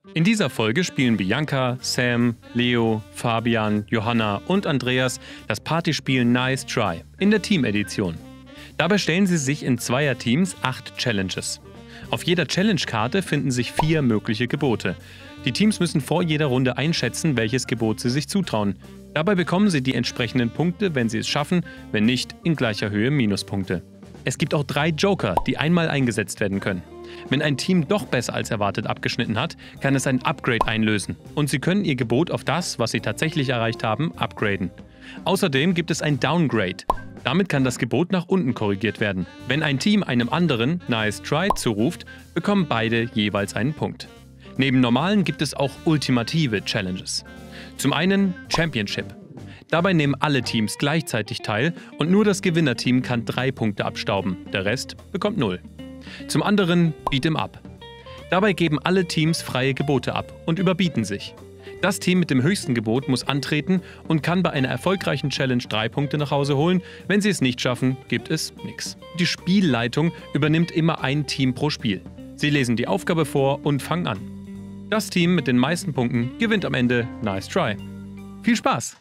In dieser Folge spielen Bianca, Sam, Leo, Fabian, Johanna und Andreas das Partyspiel Nice Try in der Team-Edition. Dabei stellen sie sich in Zweierteams 8 Challenges. Auf jeder Challenge-Karte finden sich 4 mögliche Gebote. Die Teams müssen vor jeder Runde einschätzen, welches Gebot sie sich zutrauen. Dabei bekommen sie die entsprechenden Punkte, wenn sie es schaffen, wenn nicht, in gleicher Höhe Minuspunkte. Es gibt auch 3 Joker, die einmal eingesetzt werden können. Wenn ein Team doch besser als erwartet abgeschnitten hat, kann es ein Upgrade einlösen und sie können ihr Gebot auf das, was sie tatsächlich erreicht haben, upgraden. Außerdem gibt es ein Downgrade. Damit kann das Gebot nach unten korrigiert werden. Wenn ein Team einem anderen Nice Try zuruft, bekommen beide jeweils einen Punkt. Neben normalen gibt es auch ultimative Challenges. Zum einen Championship. Dabei nehmen alle Teams gleichzeitig teil und nur das Gewinnerteam kann 3 Punkte abstauben, der Rest bekommt 0. Zum anderen Beat'em Up. Dabei geben alle Teams freie Gebote ab und überbieten sich. Das Team mit dem höchsten Gebot muss antreten und kann bei einer erfolgreichen Challenge 3 Punkte nach Hause holen. Wenn sie es nicht schaffen, gibt es nichts. Die Spielleitung übernimmt immer ein Team pro Spiel. Sie lesen die Aufgabe vor und fangen an. Das Team mit den meisten Punkten gewinnt am Ende Nice Try. Viel Spaß!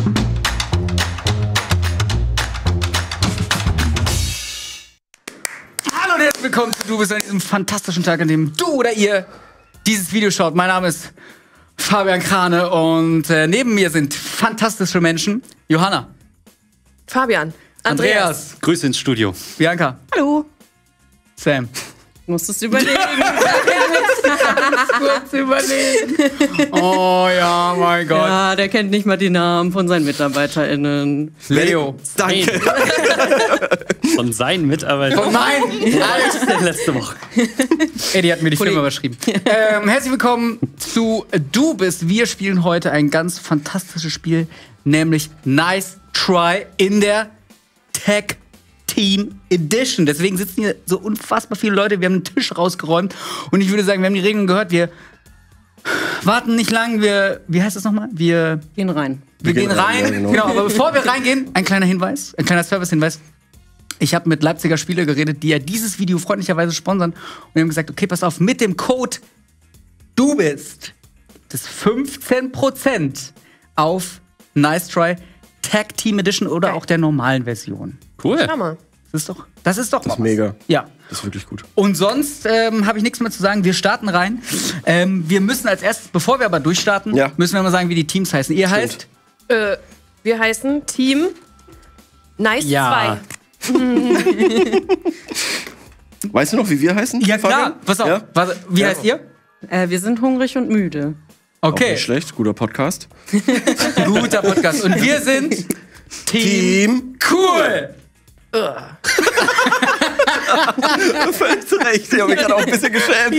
Hallo und herzlich willkommen zu Du bist an diesem fantastischen Tag, an dem du oder ihr dieses Video schaut. Mein Name ist Fabian Krane und neben mir sind fantastische Menschen. Johanna. Fabian. Andreas. Grüße ins Studio. Bianca. Hallo. Sam. Musstest du überlegen. Kurz überlegen. Oh ja, mein Gott. Ja, der kennt nicht mal die Namen von seinen MitarbeiterInnen. Leo. Danke. Von seinen Mitarbeitern. Von meinen. Letzte Woche. Eddie hat mir die Firma überschrieben. Herzlich willkommen zu Du bist. Wir spielen heute ein ganz fantastisches Spiel, nämlich Nice Try in der Tag Team Edition. Deswegen sitzen hier so unfassbar viele Leute. Wir haben einen Tisch rausgeräumt und ich würde sagen, wir haben die Regeln gehört. Wir warten nicht lang. Wie heißt das nochmal? Wir gehen rein. Wir gehen rein. Ja, genau. Aber bevor wir reingehen, ein kleiner Hinweis, ein kleiner Service-Hinweis. Ich habe mit Leipziger Spieler geredet, die ja dieses Video freundlicherweise sponsern. Und wir haben gesagt, okay, pass auf, mit dem Code Du bist das 15% auf Nice Try Tag Team Edition oder auch der normalen Version. Cool. Hammer. Das ist doch mega. Ja. Das ist wirklich gut. Und sonst habe ich nichts mehr zu sagen. Wir starten rein. Wir müssen als erstes, bevor wir aber durchstarten, müssen wir mal sagen, wie die Teams heißen. Ihr heißt? Wir heißen Team Nice 2. Weißt du noch, wie wir heißen? Ja, klar. Pass auf. Ja? Wie heißt ihr? Wir sind hungrig und müde. Okay. Auch nicht schlecht, guter Podcast. Guter Podcast. Und wir sind Team Cool. Völlig zu Recht. Ich habe mich gerade auch ein bisschen geschämt.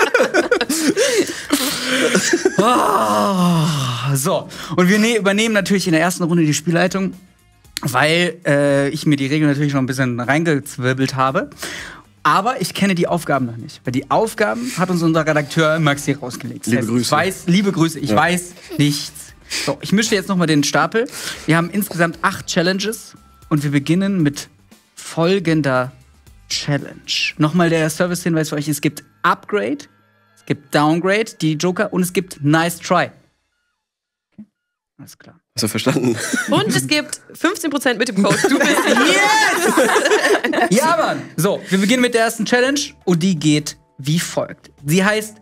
Ja. So. Und wir übernehmen natürlich in der ersten Runde die Spielleitung, weil ich mir die Regeln natürlich noch ein bisschen reingezwirbelt habe. Aber ich kenne die Aufgaben noch nicht. Weil die Aufgaben hat uns unser Redakteur Maxi rausgelegt. Liebe Grüße. Liebe Grüße, ich weiß nichts. So, ich mische jetzt noch mal den Stapel. Wir haben insgesamt 8 Challenges. Und wir beginnen mit folgender Challenge. Nochmal der Service-Hinweis für euch. Es gibt Upgrade, es gibt Downgrade, die Joker, und es gibt Nice Try. Okay. Alles klar. Hast du verstanden? Und es gibt 15% mit dem Code Du bist. Yes! Ja, Mann! So, wir beginnen mit der ersten Challenge und die geht wie folgt. Sie heißt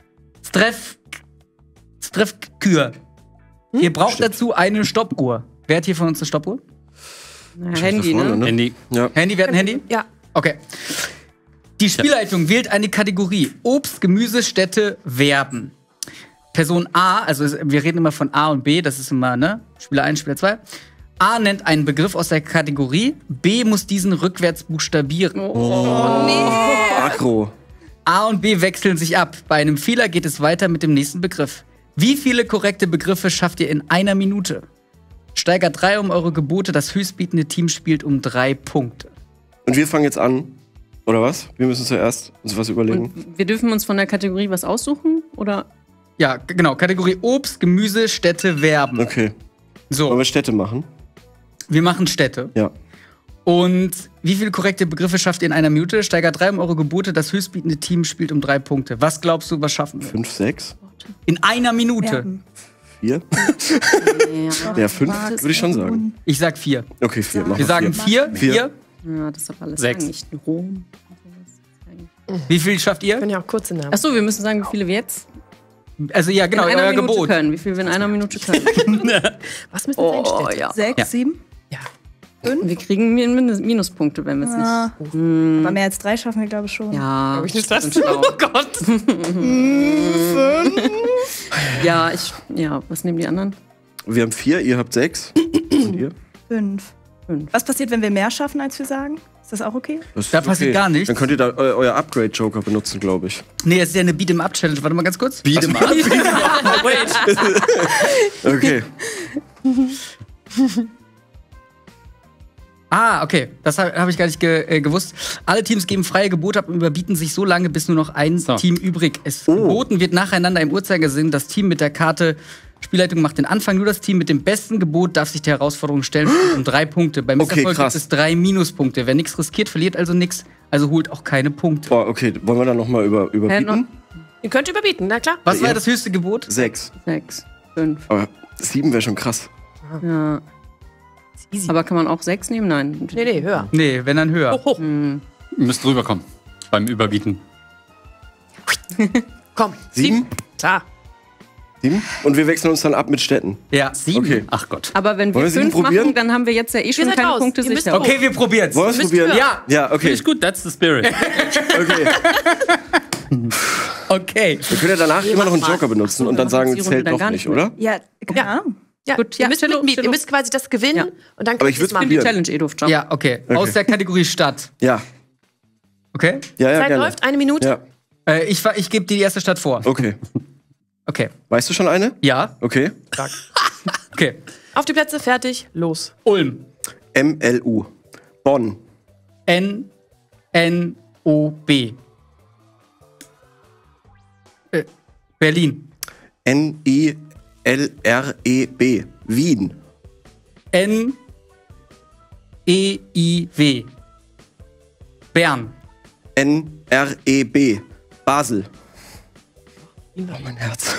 Strefkür. Ihr braucht dazu eine Stoppuhr. Wer hat hier von uns eine Stoppuhr? Handy, ne? Handy. Ja. Handy, wer hat ein Handy? Ja. Okay. Die Spielleitung wählt eine Kategorie. Obst, Gemüse, Städte, Verben. Person A, also wir reden immer von A und B, das ist immer, ne? Spieler 1, Spieler 2. A nennt einen Begriff aus der Kategorie. B muss diesen rückwärts buchstabieren. Oh nee. Akro. A und B wechseln sich ab. Bei einem Fehler geht es weiter mit dem nächsten Begriff. Wie viele korrekte Begriffe schafft ihr in einer Minute? Steigert 3 um eure Gebote, das höchstbietende Team spielt um 3 Punkte. Und wir fangen jetzt an, oder was? Wir müssen zuerst uns was überlegen. Und wir dürfen uns von der Kategorie was aussuchen, oder? Ja, genau. Kategorie Obst, Gemüse, Städte, Verben. Okay. So, Wollen wir Städte machen? wir machen Städte. Ja. Und wie viele korrekte Begriffe schafft ihr in einer Minute? Steigert 3 um eure Gebote, das höchstbietende Team spielt um 3 Punkte. Was glaubst du, was schaffen wir? 5, 6? In einer Minute. 4? Ja, 5 würde ich schon sagen. Ich sag 4. Okay, 4. Wir sagen 4. 4. Ja, das ist aber alles 6. nicht in Rom. Wie viel schafft ihr? Können ja auch kurze Namen. Achso, wir müssen sagen, wie viele wir jetzt Also ja, genau, in einer euer Minute Gebot. können. Wie viel wir in einer Minute können. Was müssen wir Oh, einstellen? ja. 6, 7? Wir kriegen Minuspunkte, wenn wir es Ah, nicht. aber mehr als 3 schaffen wir, glaube ich, schon. Ja, Glaub ich nicht das. sind schlau. Oh Gott. Ja, was nehmen die anderen? Wir haben 4, ihr habt 6. Und ihr? 5. Was passiert, wenn wir mehr schaffen, als wir sagen? Ist das auch okay? Das ist Da passiert gar nichts. Dann könnt ihr da euer Upgrade-Joker benutzen, glaube ich. Nee, es ist ja eine Beat'em-up-Challenge. Warte mal ganz kurz. Beat'em up? Okay. Ah, okay. Das habe ich gar nicht gewusst. Alle Teams geben freie Gebote ab und überbieten sich so lange, bis nur noch ein Team übrig ist. Geboten wird nacheinander im Uhrzeigersinn. Das Team mit der Karte Spielleitung macht den Anfang. Nur das Team mit dem besten Gebot darf sich der Herausforderung stellen. Um 3 Punkte. Beim Misserfolg gibt es 3 Minuspunkte. Wer nichts riskiert, verliert also nichts. Also holt auch keine Punkte. Boah, okay. Wollen wir dann nochmal überbieten? Ihr könnt überbieten, na klar. Was war das höchste Gebot? 6. 6, 5. Aber 7 wäre schon krass. Ja. Aber kann man auch 6 nehmen? Nein. Nee, höher. Nee, wenn dann höher. Hoch. Ihr müsst rüberkommen beim Überbieten. Komm. 7? Klar. 7? Und wir wechseln uns dann ab mit Städten. Ja. 7? Okay. Ach Gott. Aber wenn Wollen wir wir 5 sieben probieren? machen, dann haben wir jetzt ja schon seid keine raus. Punkte Ihr müsst sicher. hoch. Okay, wir probieren's. Wollen wir es probieren? Ja. Ja, okay. Ist gut, that's the spirit. Okay. Okay. Wir können ja danach immer noch einen Joker benutzen und dann wir sagen, machen die zählt Runde doch gar nicht, nicht oder? Ja, keine Ahnung. Ja, Gut, ihr ja, müsst Cello, mitbieten. Ihr Cello. müsst quasi das gewinnen Ja. und dann Aber könnt ich ihr es würd's machen. Die probieren. Challenge, Edolf, Ja, okay. Aus der Kategorie Stadt. Ja. Okay? Ja, ja, Zeit gerne. läuft, 1 Minute. Ja, Ich gebe dir die erste Stadt vor. okay. Okay. Weißt du schon eine? Ja. Okay. Okay. Auf die Plätze, fertig, los. Ulm. MLU. Bonn. N-N-O-B. Berlin. NILREB. Wien. N-E-I-W. Bern. NREB. Basel. Oh, mein Herz.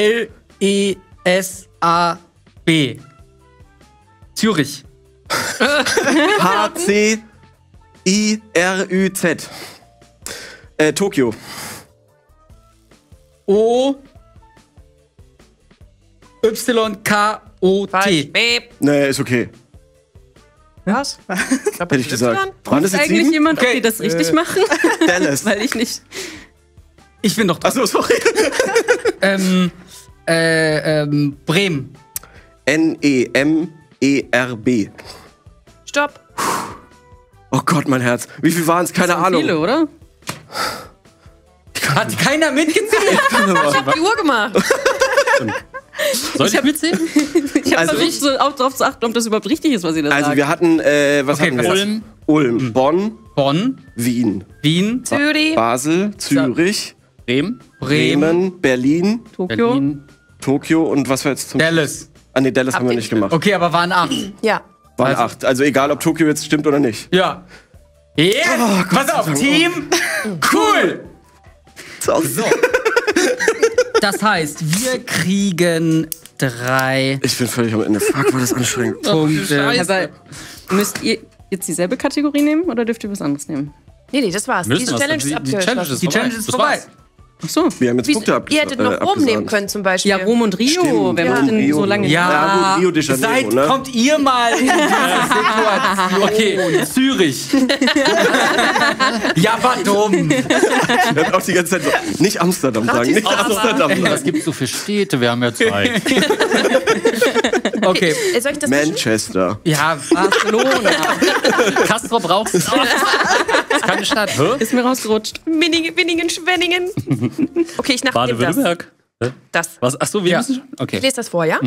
L-E-S-A-B. Zürich. HCIRÜZ. Tokio. O-Y-K-O-T. Beep. Nee, ist okay. Was? Hätte ich gesagt. Waren das Ist jetzt eigentlich 7? jemand, ob die das richtig machen? Dallas. Weil ich nicht. Ich bin doch dran. Achso, sorry. Bremen. NEMERB. Stopp. Oh Gott, mein Herz. Wie viel waren es? Keine Ahnung. Viele, oder? Hat keiner mitgezählt? Ich hab die Uhr gemacht. Soll ich mitzählen? Ich habe Also versucht, so auch darauf zu achten, ob das überhaupt richtig ist, was ihr da Also sagt. wir hatten, was Okay, hatten wir? Ulm. Ulm, Bonn, Bonn, Wien, Wien, Zürich. Basel, Zürich, Bremen. Bremen, Berlin, Tokio. Berlin. Tokio und was war jetzt zum Dallas. Ah nee, Dallas haben wir ihr nicht gemacht. Okay, aber waren 8. Ja. Waren 8. Also egal, ob Tokio jetzt stimmt oder nicht. Ja. Yeah. Pass auf, Team. Cool. So. Das heißt, wir kriegen 3 Ich bin völlig am Ende. Fuck, war das anstrengend. Punkte. Aber müsst ihr jetzt dieselbe Kategorie nehmen oder dürft ihr was anderes nehmen? Nee, das war's. Müssen Diese wir's. Challenge ist Die Challenge abgeschlossen. ist Die vorbei. Challenge ist Das vorbei. war's. Ach so. Wir haben jetzt Punkte Ihr hättet noch Rom nehmen können zum Beispiel. Ja, Rom und Rio. Stimmt, Wer ja. macht denn Rio. so lange? Ja, gut, Rio de Janeiro, seid, ne? kommt ihr mal in diese Situation. Okay, Zürich. Ja, war dumm. Wir haben auch die ganze Zeit so, nicht Amsterdam sagen, nicht Amsterdam Es sagen. gibt so viele Städte, wir haben ja Zeit. Okay. Soll ich das mischen? Manchester. Ja, Barcelona. Castro braucht es. Das ist keine Stadt. Hä? Ist mir rausgerutscht. Winningen, Schwenningen. Okay, ich nachdem das. Baden-Württemberg. Das. Was? Achso, wir Ja. müssen schon? Okay. Ich lese das vor, ja?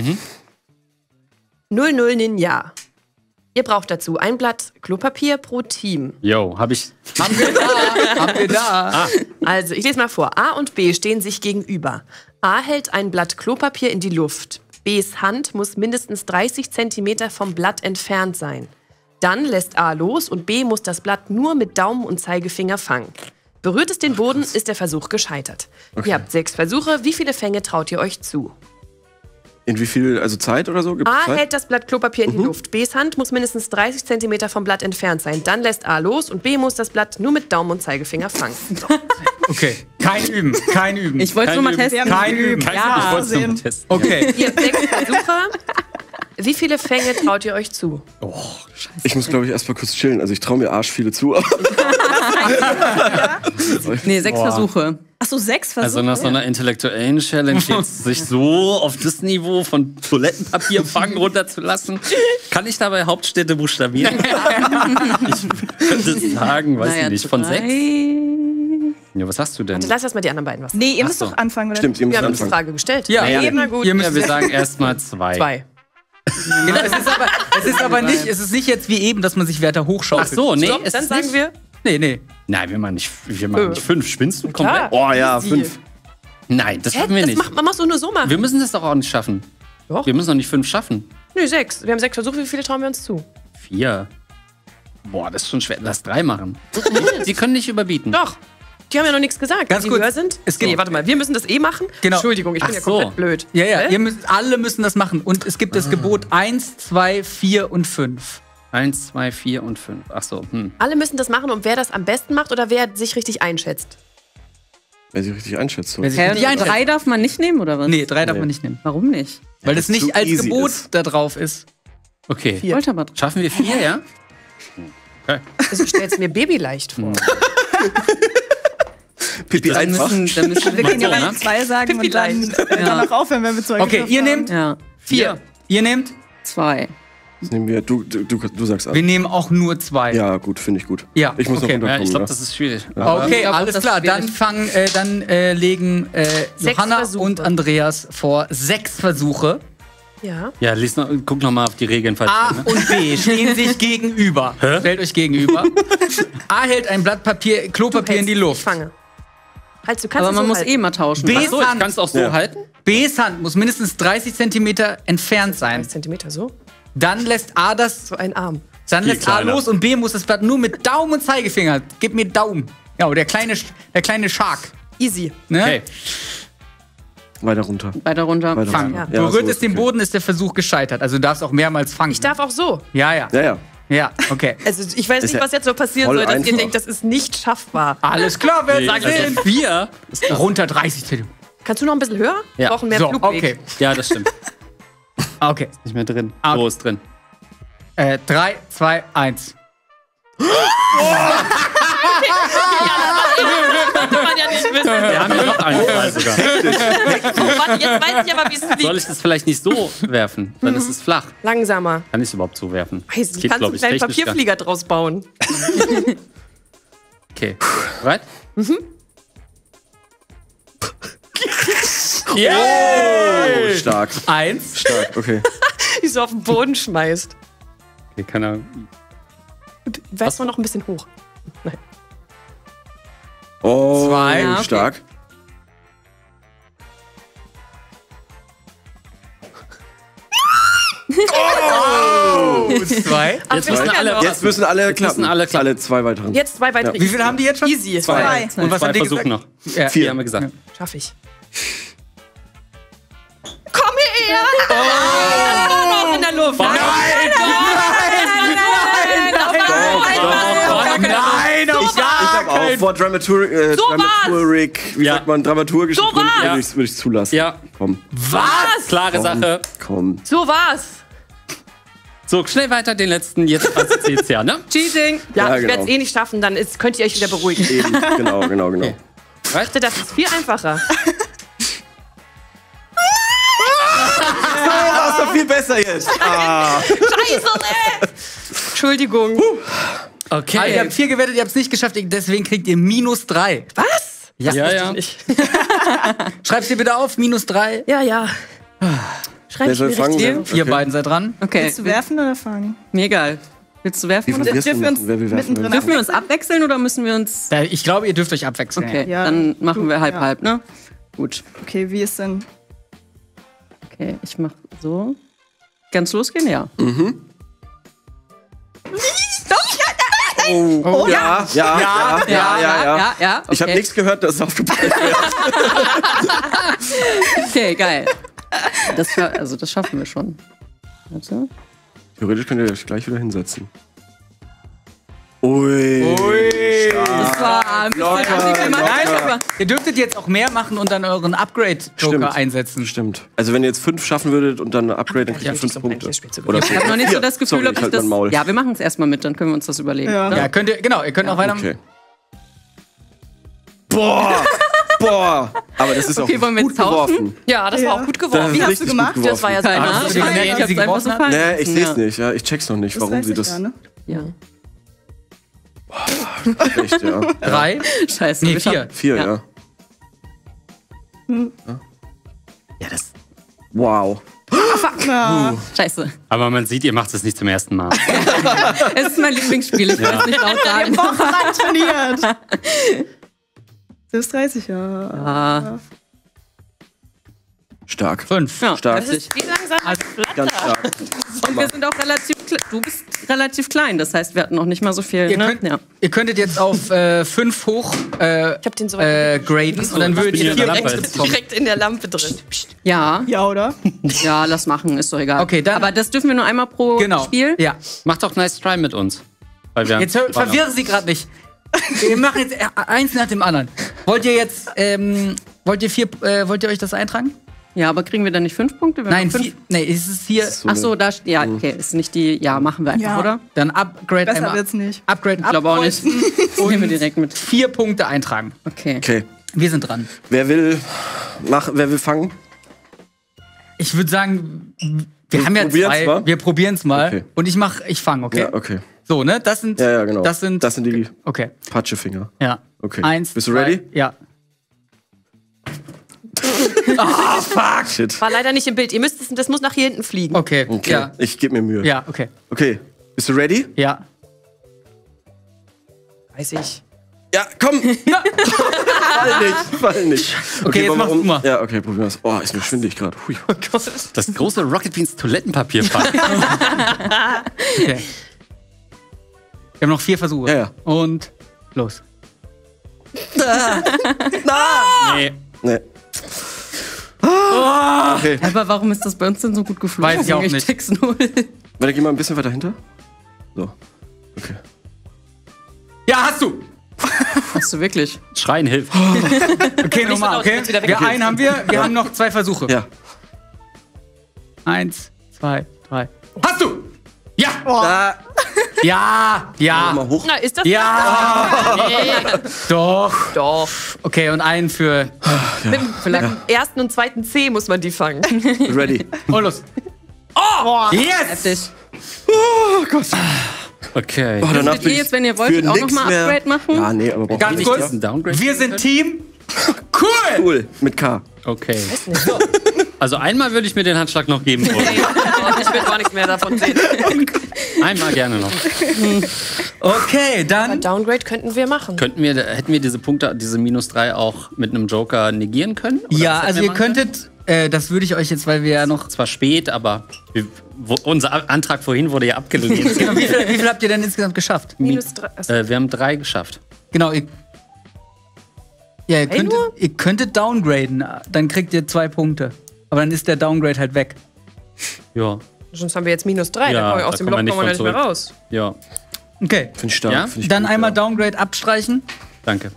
00 Ninja. Ihr braucht dazu ein Blatt Klopapier pro Team. Yo, hab ich. haben wir da. Also, ich lese mal vor. A und B stehen sich gegenüber. A hält ein Blatt Klopapier in die Luft. Bs Hand muss mindestens 30 cm vom Blatt entfernt sein. Dann lässt A los und B muss das Blatt nur mit Daumen und Zeigefinger fangen. Berührt es den Boden, ist der Versuch gescheitert. Okay. Ihr habt 6 Versuche. Wie viele Fänge traut ihr euch zu? In wie viel, also Zeit oder so? Gibt's A Zeit? hält das Blatt Klopapier in die Luft. Bs Hand muss mindestens 30 cm vom Blatt entfernt sein. Dann lässt A los und B muss das Blatt nur mit Daumen und Zeigefinger fangen. Okay, kein Üben, kein Üben. Ich wollte es nur mal testen. Kein Üben. Ja, Ich wollte es nur sehen. mal testen. Okay. Ihr habt 6 Versuche. Wie viele Fänge traut ihr euch zu? Ich muss, glaube ich, erst mal kurz chillen. Also ich traue mir arsch viele zu. Nee, 6 Versuche. Achso, 6 Versuche. Also nach so einer intellektuellen Challenge jetzt sich so auf das Niveau von Toilettenpapier fangen runterzulassen, kann ich dabei Hauptstädte buchstabieren? Ich würde sagen, weiß ich nicht, von 6? Ja, was hast du denn? Lass erst mal die anderen beiden was. Nee, ihr müsst so. doch anfangen. Oder? Stimmt, ihr müsst Wir haben uns die anfangen. Frage gestellt. Ja, Ja, eben. na gut. Ihr müsst Ja, wir sagen erstmal 2. 2. Genau, es ist aber nicht, es ist nicht jetzt wie eben, dass man sich Werte Ach hochschaukelt. so, nee, Stopp, es dann ist sagen nicht. wir Nee. Nein, wir machen nicht 5. Spinnst du komplett? Klar. Oh ja, Easy. 5. Nein, das schaffen wir nicht. Man muss doch nur so machen. Wir müssen das doch auch nicht schaffen. Doch. Wir müssen doch nicht 5 schaffen. Nö, 6. Wir haben 6 Versuche. Wie viele trauen wir uns zu? 4. Boah, das ist schon schwer. Lass 3 machen. Sie können nicht überbieten. Doch. Die haben ja noch nichts gesagt. Ganz Wenn die kurz. höher sind. Es gibt- Nee, warte mal. Wir müssen das machen. Genau. Entschuldigung, ich bin Ach ja so. komplett blöd. Ja, Hä? alle müssen das machen. Und es gibt das Gebot 1, 2, 4 und 5. 1, 2, 4 und 5. Ach so. Alle müssen das machen und wer das am besten macht oder wer sich richtig einschätzt. Wer sie richtig einschätzt. So. Wer sich Hä, richtig einschätzt. 3 darf man nicht nehmen, oder was? Nee, 3 darf Nee. man nicht nehmen. Warum nicht? Weil das zu nicht als easy Gebot ist. da drauf ist. Okay. Wollte aber Schaffen wir 4, ja? Okay. Also ich stell's mir babyleicht vor. Pipi dann einfach. müssen Wir wir können ja so, beide ne? 2 sagen Pipi und dann danach aufhören, wenn wir 2 Okay, ihr nehmt Ja, 4. Ihr nehmt? 2. Das nehmen wir. Du sagst an. Wir nehmen auch nur 2. Ja, gut, finde ich gut. Ja, Ich muss okay. noch Ja, runterkommen. ich glaube, ne? das ist schwierig. Okay, Ich glaub, alles das klar. ist schwierig. Dann legen Johanna Versuche. und Andreas vor 6 Versuche. Ja. Ja, guck noch mal auf die Regeln, falls A ne? und B stehen sich gegenüber. Stellt euch gegenüber. A hält ein Blatt Klopapier in die Ich Luft. fange. Halt, du kannst Aber es man so muss halten. eh mal tauschen. B- Ach so, ich kann es auch so Ja. halten? B's Hand muss mindestens 30 cm entfernt sein. 1 Zentimeter so. Dann lässt A das. So ein Arm. Dann Viel lässt A kleiner. los und B muss das Blatt nur mit Daumen und Zeigefinger. Gib mir Daumen. Ja, der kleine Shark. Easy. Ne? Okay. Weiter runter. Weiter runter. Weiter Fangen. runter. Ja. Berührt so es ist den okay. Boden, ist der Versuch gescheitert. Also du darfst auch mehrmals fangen. Ich darf auch so. Ja, ja. Ja, ja. Ja, okay. Also ich weiß Ist nicht, ja was jetzt so passieren voll soll, dass ihr einfach. denkt, das ist nicht schaffbar. Alles klar, wer Nee, sagt also 4? Runter 30 cm. Kannst du noch ein bisschen höher? Wir Ja. brauchen mehr So, Flugweg. okay. Ja, das stimmt. Okay. Nicht mehr drin. Ah, So okay. ist drin. 3, 2, 1. Kann man ja nicht wissen. Wir haben ja noch einen Fall sogar. Warte, jetzt weiß ich aber, wie es Soll liegt. ich das vielleicht nicht so werfen? Dann ist es flach. Langsamer. Kann ich es überhaupt so werfen? Weiß Das nicht, geht, kannst du glaub einen ich, kleinen technisch gar- Papierflieger draus bauen. Okay. Bereit? Oh, stark. 1. Stark, okay. Die so auf den Boden schmeißt. Okay, kann er. Weiß man noch ein bisschen hoch. Oh, 2. Ja, okay. stark. Oh, 2. Jetzt müssen alle, Jetzt müssen alle klappen. müssen alle klappen. Alle 2 weiteren. Jetzt 2 weitere. Wie viel haben die jetzt schon? Easy. 2. Und was zwei haben die Versuche gesagt? noch. Ja. 4 haben wir gesagt. Schaff ich. Komm hierher! Oh. Noch in der Luft. Nein, auf Ich hab auch vor Dramaturg, wie Ja. sagt man, dramaturgischen So Gründen war's. würde ich es zulassen. Ja, Komm, Was? klare Sache. komm. So war's. So, schnell weiter den letzten. Jetzt zählt's ja, ne? Cheating. Ja, Ja, ich genau. werde es eh nicht schaffen, dann könnt ihr euch wieder beruhigen. Ich Eben, genau. dachte, das ist viel einfacher. Das ist doch viel besser jetzt. Scheiße, ey! Entschuldigung. Okay. Also, ihr habt 4 gewettet, ihr habt es nicht geschafft, deswegen kriegt ihr -3. Was? Ja. Nicht. Schreib's dir bitte auf, -3. Ja. Schreib Wer ich soll mir fangen? richtig. Ihr beiden seid dran. Okay. Willst du werfen oder fangen? Mir egal. Willst du werfen? Wie viel Oder? wirst du Dürfen wir uns machen? Wer will werfen? mittendrin Dürfen wir uns abwechseln oder müssen wir uns. Ja, ich glaube, ihr dürft euch abwechseln. Okay, Ja, dann machen du- wir ja. halb, ne? Gut. Okay, wie ist denn? Okay, ich mach so. Ganz losgehen, ja. Oh, ja. Ja. Ich habe Okay. nichts gehört, dass es aufgepasst wird. Okay, geil. Das schaffen wir schon. Warte. Theoretisch könnt ihr euch gleich wieder hinsetzen. Ui. Das war ein bisschen antiklimatisch, locker. aber Ihr dürftet jetzt auch mehr machen und dann euren Upgrade-Joker Stimmt. einsetzen. Stimmt. Also wenn ihr jetzt 5 schaffen würdet und dann eine Upgrade, dann kriegt ihr Ja, 5 so Punkte. eigentlich spielt so gut. Oder ich habe noch nicht so das Gefühl, Sorry, ob ich halt das. mein Maul. Ja, wir machen es erstmal mit, dann können wir uns das überlegen. Ja. Ne? Ja, ihr könnt auch weiter. Okay. Boah. Aber das ist Okay, auch wollen wir gut jetzt tauschen? geworfen. Ja, das war auch gut geworfen. Wie hast du Richtig gemacht? gut Das war ja Keine so. Ahnung, Hast du gemerkt, wie ich sie hab's einfach geworfen so hat? fallen Nee, ich lassen, sehe es ja. nicht. Ja, ich check's noch nicht, warum sie das. Ne? Ja. Echt, ja. 3? Scheiße. Nee, wir 4. 4, ja. Ja, das. Wow. Scheiße. Aber man sieht, ihr macht es nicht zum ersten Mal. Es ist mein Lieblingsspiel, ich will es nicht laut sagen. Wochenlang trainiert. Du bist 30, ja. Ah, Stark. 5. ja, Stark. Das ist wie langsam. Ganz stark. und wir sind auch relativ du bist relativ klein, das heißt, wir hatten noch nicht mal so viel. Ihr, Ne? könnt, Ja. ihr könntet jetzt auf 5 hoch Ich hab den so weit graden und dann würdet bin ihr in der 4 Lampe. Punkte bekommen. direkt in der Lampe drin. Psst. Ja, Ja, oder? ja, lass machen, ist doch egal. Okay, dann- Aber das dürfen wir nur einmal pro Genau. Spiel. Ja. Macht doch Nice Try mit uns. Weil wir Jetzt verwirren Sie gerade nicht. Wir machen jetzt eins nach dem anderen. Wollt ihr jetzt, wollt ihr euch das eintragen? Ja, aber kriegen wir dann nicht 5 Punkte? wenn Nein, wir 5? 4. Nee, es ist hier. Ach so, da ja, okay, ist nicht die. Ja, machen wir einfach, Ja. oder? Dann Upgrade Besser einmal. wird's nicht. Upgrade Ich glaube auch nicht. Das nehmen wir direkt mit. 4 Punkte eintragen. Okay. Okay. Wir sind dran. Wer will fangen? Ich würde sagen, wir haben ja probieren's 2. mal? Wir probieren es mal. Okay. Und ich fange, okay? Ja, okay. So, ne? Das sind. Ja, genau. Das sind die Okay. Patschefinger. Ja. Okay. 1. Bist du ready? Ja. Shit. War leider nicht im Bild. Ihr müsst es, das muss nach hier hinten fliegen. Okay. Okay. Ja. Ich gebe mir Mühe. Ja, okay. Okay. Bist du ready? Ja. Weiß ich. Ja, komm! Fall nicht. Okay, jetzt wollen wir machst du mal. Ja, okay, probieren wir es. Oh, ist mir schwindelig gerade. Das große Rocket Beans Toilettenpapier packen. Okay. Wir haben noch 4 Versuche. Ja. Und los. Nee. Nee. Okay. Aber warum ist das bei uns denn so gut geflogen? Weiß ich auch nicht. check's null. Warte, geh mal ein bisschen weiter hinter. So. Okay. Ja, hast du! Hast du wirklich? Schreien hilft. Okay, nochmal, laut, okay? jetzt wieder weg. Wir einen haben wir. Wir haben noch 2 Versuche. Ja. 1, 2, 3. Hast du! Ja! Da. Ja! Mal hoch. Na, ist das? Ja! Nee, Doch! doch. Okay, und einen für. Mit dem ersten und zweiten C muss man die fangen. Ready. Oh, los! Oh! Yes! Heftig. Oh Gott. Okay. Oh, danach Würdet ihr jetzt, wenn ihr wollt, für auch nix nochmal mehr- Upgrade machen? Ja, nee, aber braucht Ganz nicht. kurz. Ist ein Downgrade? Wir sind Team. Cool! Cool. Mit K. Okay. Also einmal würde ich mir den Handschlag noch geben wollen. Ich will gar nichts mehr davon sehen. Einmal gerne noch. Okay, dann. Downgrade könnten wir machen. Hätten wir diese Punkte, diese -3 auch mit einem Joker negieren können? Oder Ja, was hätten also wir ihr machen könntet. Das würde ich euch jetzt, weil wir ja noch. Zwar spät, aber unser Antrag vorhin wurde ja abgelehnt. Wie viel habt ihr denn insgesamt geschafft? -3. Also, Wir haben 3 geschafft. Genau, ihr könntet downgraden, dann kriegt ihr 2 Punkte. Aber dann ist der Downgrade halt weg. Ja. sonst haben wir jetzt -3. Ja, Aus da dem kommen wir Loch nicht kommen wir von nicht mehr zurück. raus. Ja, Okay. Finde ich stark. Ja? Find ich Dann gut, einmal ja. Downgrade abstreichen danke.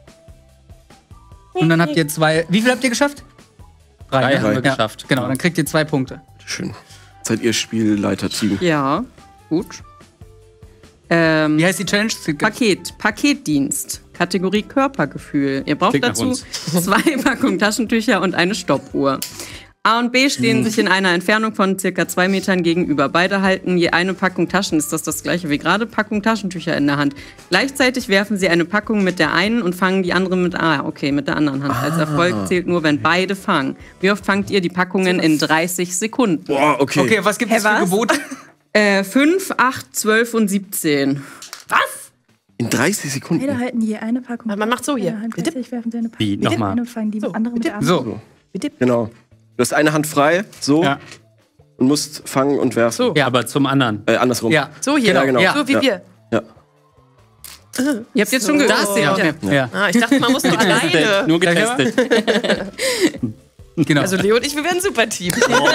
und dann habt ihr 2. Wie viel habt ihr geschafft? 3 ne? haben wir Ja, geschafft. Genau, dann kriegt ihr 2 Punkte. Schön. Seid ihr Spielleiter-Team. Ja, gut. Wie heißt die Challenge? Paketdienst. Kategorie Körpergefühl. Ihr braucht Klingt nach dazu uns. 2 Packungen Taschentücher und eine Stoppuhr. A und B stehen sich in einer Entfernung von circa 2 Metern gegenüber. Beide halten je eine Packung Taschen. Ist das gleiche wie gerade? Packung Taschentücher in der Hand. Gleichzeitig werfen sie eine Packung mit der einen und fangen die andere mit der anderen Hand. Als Erfolg zählt nur, wenn beide fangen. Wie oft fangt ihr die Packungen in 30 Sekunden? Boah, okay. Okay, was gibt es für was? Gebote? 5, 8, 12 und 17. In 30 Sekunden. Beide halten je eine Packung. Man macht so hier. Gleichzeitig werfen sie eine Packung. Wie? Nochmal. Und fangen die andere mit der anderen. So. Genau. Du hast eine Hand frei, so, Ja. und musst fangen und werfen. So. Ja. Aber zum anderen. Andersrum. Ja. So hier. Ja, genau. So wie Ja. wir. Ja. Ihr habt jetzt schon gehört. Das, ja. Okay. Ja. Ah, ich dachte, man muss nur alleine. Nur getestet. Genau. Also Leo und ich, wir wären ein super Team.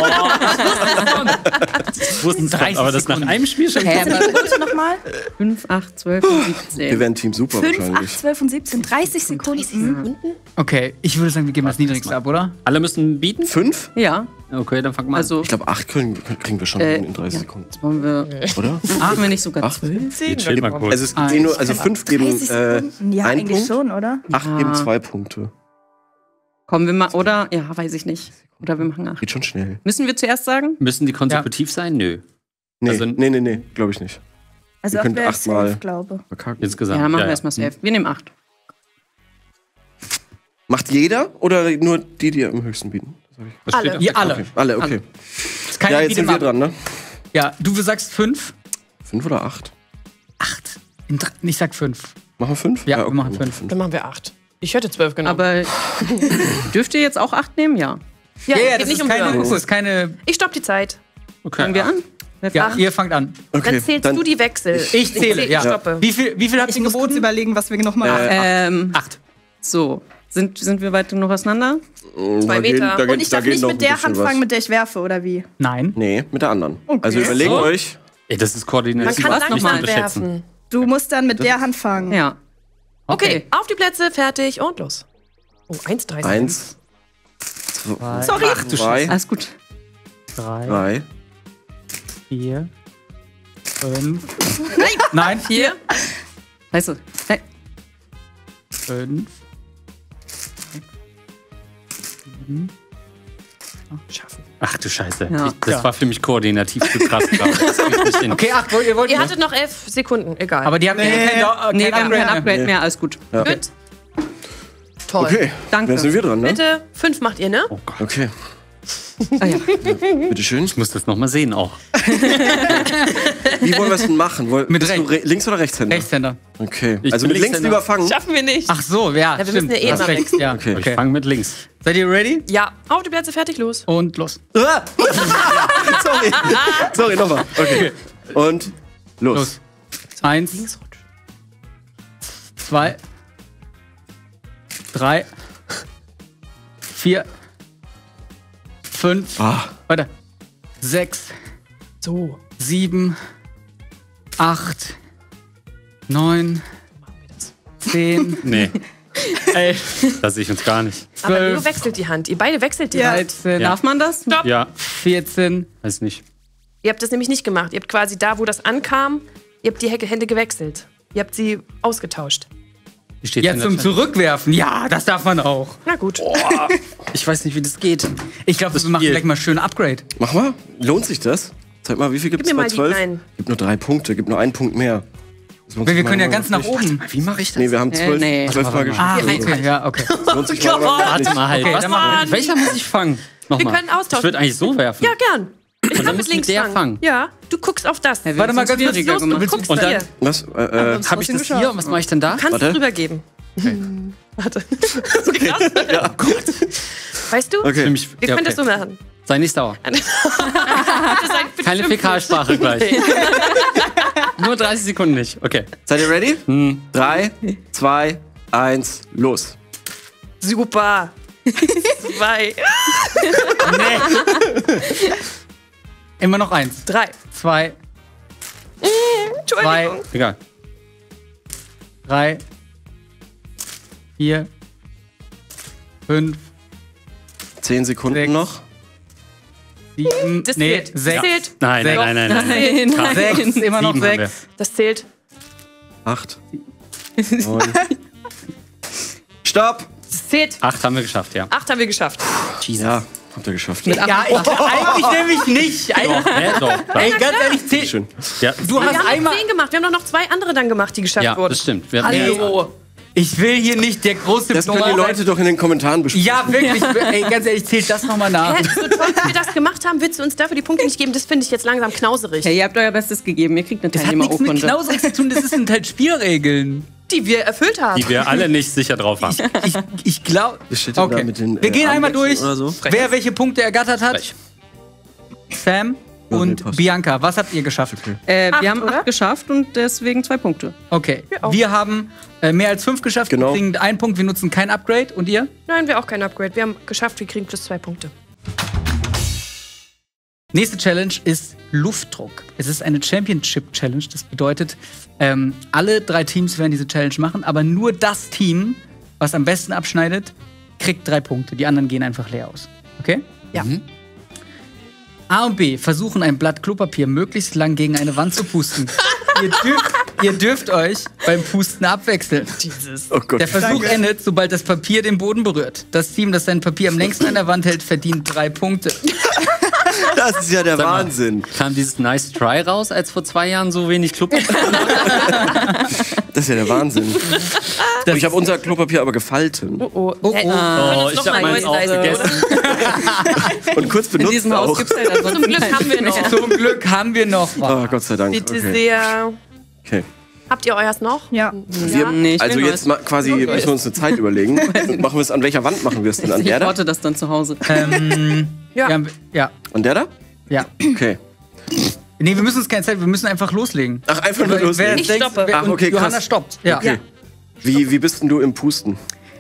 Wussten 30 aber das nach einem Spiel schon. Sekunde nochmal. 5, 8, 12 und 17. Wir wären Team Super 5, 8, wahrscheinlich. 12 und 17. 30 Sekunden. Okay, ich würde sagen, wir geben das Niedrigste ab, oder? Alle müssen bieten? 5? Ja, Okay, dann fang mal an. also Ich glaube, 8 kriegen wir schon in 30 Sekunden. wollen wir. Oder? Machen wir nicht sogar 8? 12? Jetzt chill mal kurz. Also es gibt eh nur, also 5 geben 30 Sekunden. Ja, einen eigentlich Punkt, schon, oder? 8 geben 2 Punkte. Kommen wir mal, oder? Ja, weiß ich nicht. Oder wir machen 8. Geht schon schnell. Müssen wir zuerst sagen? Müssen die konsekutiv sein? Nö. Nee, Also- nee, glaube ich nicht. Also Ihr könnt wäre 8-mal safe, glaube. verkacken. Insgesamt. Ja, dann machen wir erstmal safe. Wir nehmen 8. Macht jeder oder nur die im höchsten bieten? Was steht Alle. da? Ihr alle. Okay. Alle, okay. Ist keiner Ja, jetzt sind wir Beat'em-up. dran, ne? Ja, du sagst 5. 5 oder 8? 8. Ich sag 5. Machen wir 5? Ja, wir machen 5. Dann machen wir 8. Ich hätte 12 genommen. Aber dürft ihr jetzt auch 8 nehmen? Ja. ja, Ja, geht das nicht ist um keine, Hören. das ist keine. Ich stopp die Zeit. Okay. Fangen wir an? Ja, Ach. ihr fangt an. Okay, Dann zählst du die Wechsel. Ich zähle, ja. Stoppe. Wie viel habt Ich ihr muss kurz geboten? überlegen, was wir noch machen. 8. So. Sind wir weit genug auseinander? 2 Meter. Und ich darf nicht mit der Hand fangen, mit der ich werfe, oder wie? Nein. Nee, mit der anderen. Okay. Also überlegt So. euch. Ey, das ist Man koordinativ. kann Was langsam nochmal? werfen. Du musst dann mit der Hand fangen. Ja. Okay, auf die Plätze, fertig und los. Oh, 1,30. 1, Sorry. 2, Alles gut. 3. 4, 5. Nein, 4. Weißt du? Hey. 5. Ach du Scheiße. Ja. Das war für mich koordinativ zu krass gerade. Das krieg ich nicht hin. Okay, 8. Ihr wollt Ihr hattet noch 11 Sekunden, egal. Aber die haben kein Nee, wir haben kein Upgrade Nee. mehr. Alles gut. Gut. Toll. Okay, Danke. wer sind wir dran, ne? Bitte, 5 macht ihr, ne? Okay, Ah, ja. bitteschön. Ich muss das nochmal sehen auch. Wie wollen wir es denn machen? Mit Bist du links- oder Rechtshänder? Rechtshänder. Okay, Ich also bin mit links Linkshänder. überfangen. Schaffen wir nicht. Ach so, ja. wir stimmt. müssen ja eh Hast immer recht. Ja, Okay. Ich fange mit links. Seid ihr ready? Ja, auf die Plätze, fertig, los. Und los. Sorry, nochmal. Okay. Und los. Los. 1, 2, 3, 4, 5, Ah, weiter. 6, So. 7, 8, 9, 10, Nee, 11, da sehe ich uns gar nicht. Aber Leo 12, wechselt die Hand. Ihr beide wechselt die Ja. Hand. 13, Ja. Darf man das? Stopp. Ja, 14, weiß nicht. Ihr habt das nämlich nicht gemacht. Ihr habt quasi da, wo das ankam, ihr habt die Hände gewechselt. Ihr habt sie ausgetauscht. Wie steht's Ja, in der zum Chat? Zurückwerfen. Ja, das darf man auch. Na gut. Ich weiß nicht, wie das geht. Ich glaube, wir machen Spiel. gleich mal schön Upgrade. mach mal. Lohnt sich das? Zeig mal, wie viel gibt es mir bei mal die 12? kleinen. Gibt nur 3 Punkte, gibt nur 1 Punkt mehr. Das lohnt Wir sich können mal ja ganz nach oben. Wie mache ich das? Nee, wir haben 12, nee. 12 Mal gespielt. Ah, okay, ja, okay. Lohnt sich mal Warte mal halt. Okay, Was dann machen mit welcher muss ich fangen? Nochmal. Wir können austauschen. Ich würde eigentlich so werfen. Ja, gern. Ich dann kann muss mit links der fangen. fangen. Ja, du guckst auf das. Ja, Warte mal, ganz kurz. schwieriger Los, gemacht. du guckst Und dann- hier. Was? Habe ich das hier? Und was mache ich denn da? Kannst Warte. du rübergeben. Warte. So krass. Ja. Weißt du? Okay. Für mich, Wir ja, können okay. das so machen. Sei nicht sauer. Bitte sei Keine bestimmt Fäkalsprache gleich. nicht. Nur 30 Sekunden nicht. Okay. Seid ihr ready? 3, 2, 1, los. Super. 2, Immer noch 1, 3. 2, 2, Entschuldigung. Egal. 3, 4, 5, 10 Sekunden Sechs. noch. 7, Das nee, zählt. 6, Das zählt. Nein, nein, nein, nein, nein. Nein, nein. 6, immer noch 7 haben wir. 6. Das zählt. 8, 9. Stopp! Das zählt. 8 haben wir geschafft, ja. 8 haben wir geschafft. Ja, habt ihr geschafft. Ja, eigentlich nämlich nicht. Doch. Ey, ganz ehrlich, 10. Schön. Ja, Du Wir hast haben einmal. 10 gemacht. Wir haben doch noch 2 andere dann gemacht, die geschafft ja, wurden. das stimmt. Wir Hallo. Ich will hier nicht der große Das können die Nummer sein. Leute doch in den Kommentaren besprechen. Ja, wirklich. Ey, ganz ehrlich, zählt das nochmal nach. Hä, so toll, wie wir das gemacht haben, willst du uns dafür die Punkte nicht geben? Das finde ich jetzt langsam knauserig. Ja, ihr habt euer Bestes gegeben. Ihr kriegt eine Das hat nichts mit Teilnehmerurkunde. Knauserig zu tun, das sind halt Spielregeln. Die wir erfüllt haben. Die wir alle nicht sicher drauf haben. Ich glaube. Was steht denn da mit den, Wir gehen einmal durch, Armwechseln oder so? wer welche Punkte ergattert hat. Frech. Sam, und passt. Bianca, was habt ihr geschafft? Wir haben 8 geschafft und deswegen 2 Punkte. Okay, wir haben mehr als 5 geschafft, Genau. wir kriegen 1 Punkt, wir nutzen kein Upgrade. Und ihr? Nein, wir auch kein Upgrade. Wir haben geschafft, wir kriegen plus 2 Punkte. Nächste Challenge ist Luftdruck. Es ist eine Championship-Challenge. Das bedeutet, alle 3 Teams werden diese Challenge machen, aber nur das Team, was am besten abschneidet, kriegt 3 Punkte. Die anderen gehen einfach leer aus. Okay? Ja. A und B versuchen, ein Blatt Klopapier möglichst lang gegen eine Wand zu pusten. ihr dürft euch beim Pusten abwechseln. Oh Gott. Der Versuch endet, sobald das Papier den Boden berührt. Das Team, das sein Papier am längsten an der Wand hält, verdient 3 Punkte. Das ist ja der Sag mal. Wahnsinn. Kam dieses Nice Try raus, als vor 2 Jahren so wenig Klopapier? Das ist ja der Wahnsinn. Und ich habe unser Klopapier aber gefalten. Oh, Oh, ich hab meins auch gegessen. Und kurz In benutzt diesem Haus auch. gibt es halt ansonsten Zum Glück haben wir noch. Zum Glück haben wir noch was. Oh, Gott sei Dank. Bitte Okay. sehr. Okay. Habt ihr euers noch? Ja. Wir, Nee, ich also will jetzt mal quasi müssen wir uns eine Zeit überlegen. Machen wir es, an welcher Wand machen wir es denn? An Ich der da? orte das dann zu Hause. Ja. Ja. An der da? Ja. Okay. Nee, wir müssen uns keine Zeit, wir müssen einfach loslegen. Ach, einfach nur los. Wer Ich denkt, stoppe. wer- Ach, okay, und Johanna krass. stoppt. Ja. Okay. Wie bist denn du im Pusten?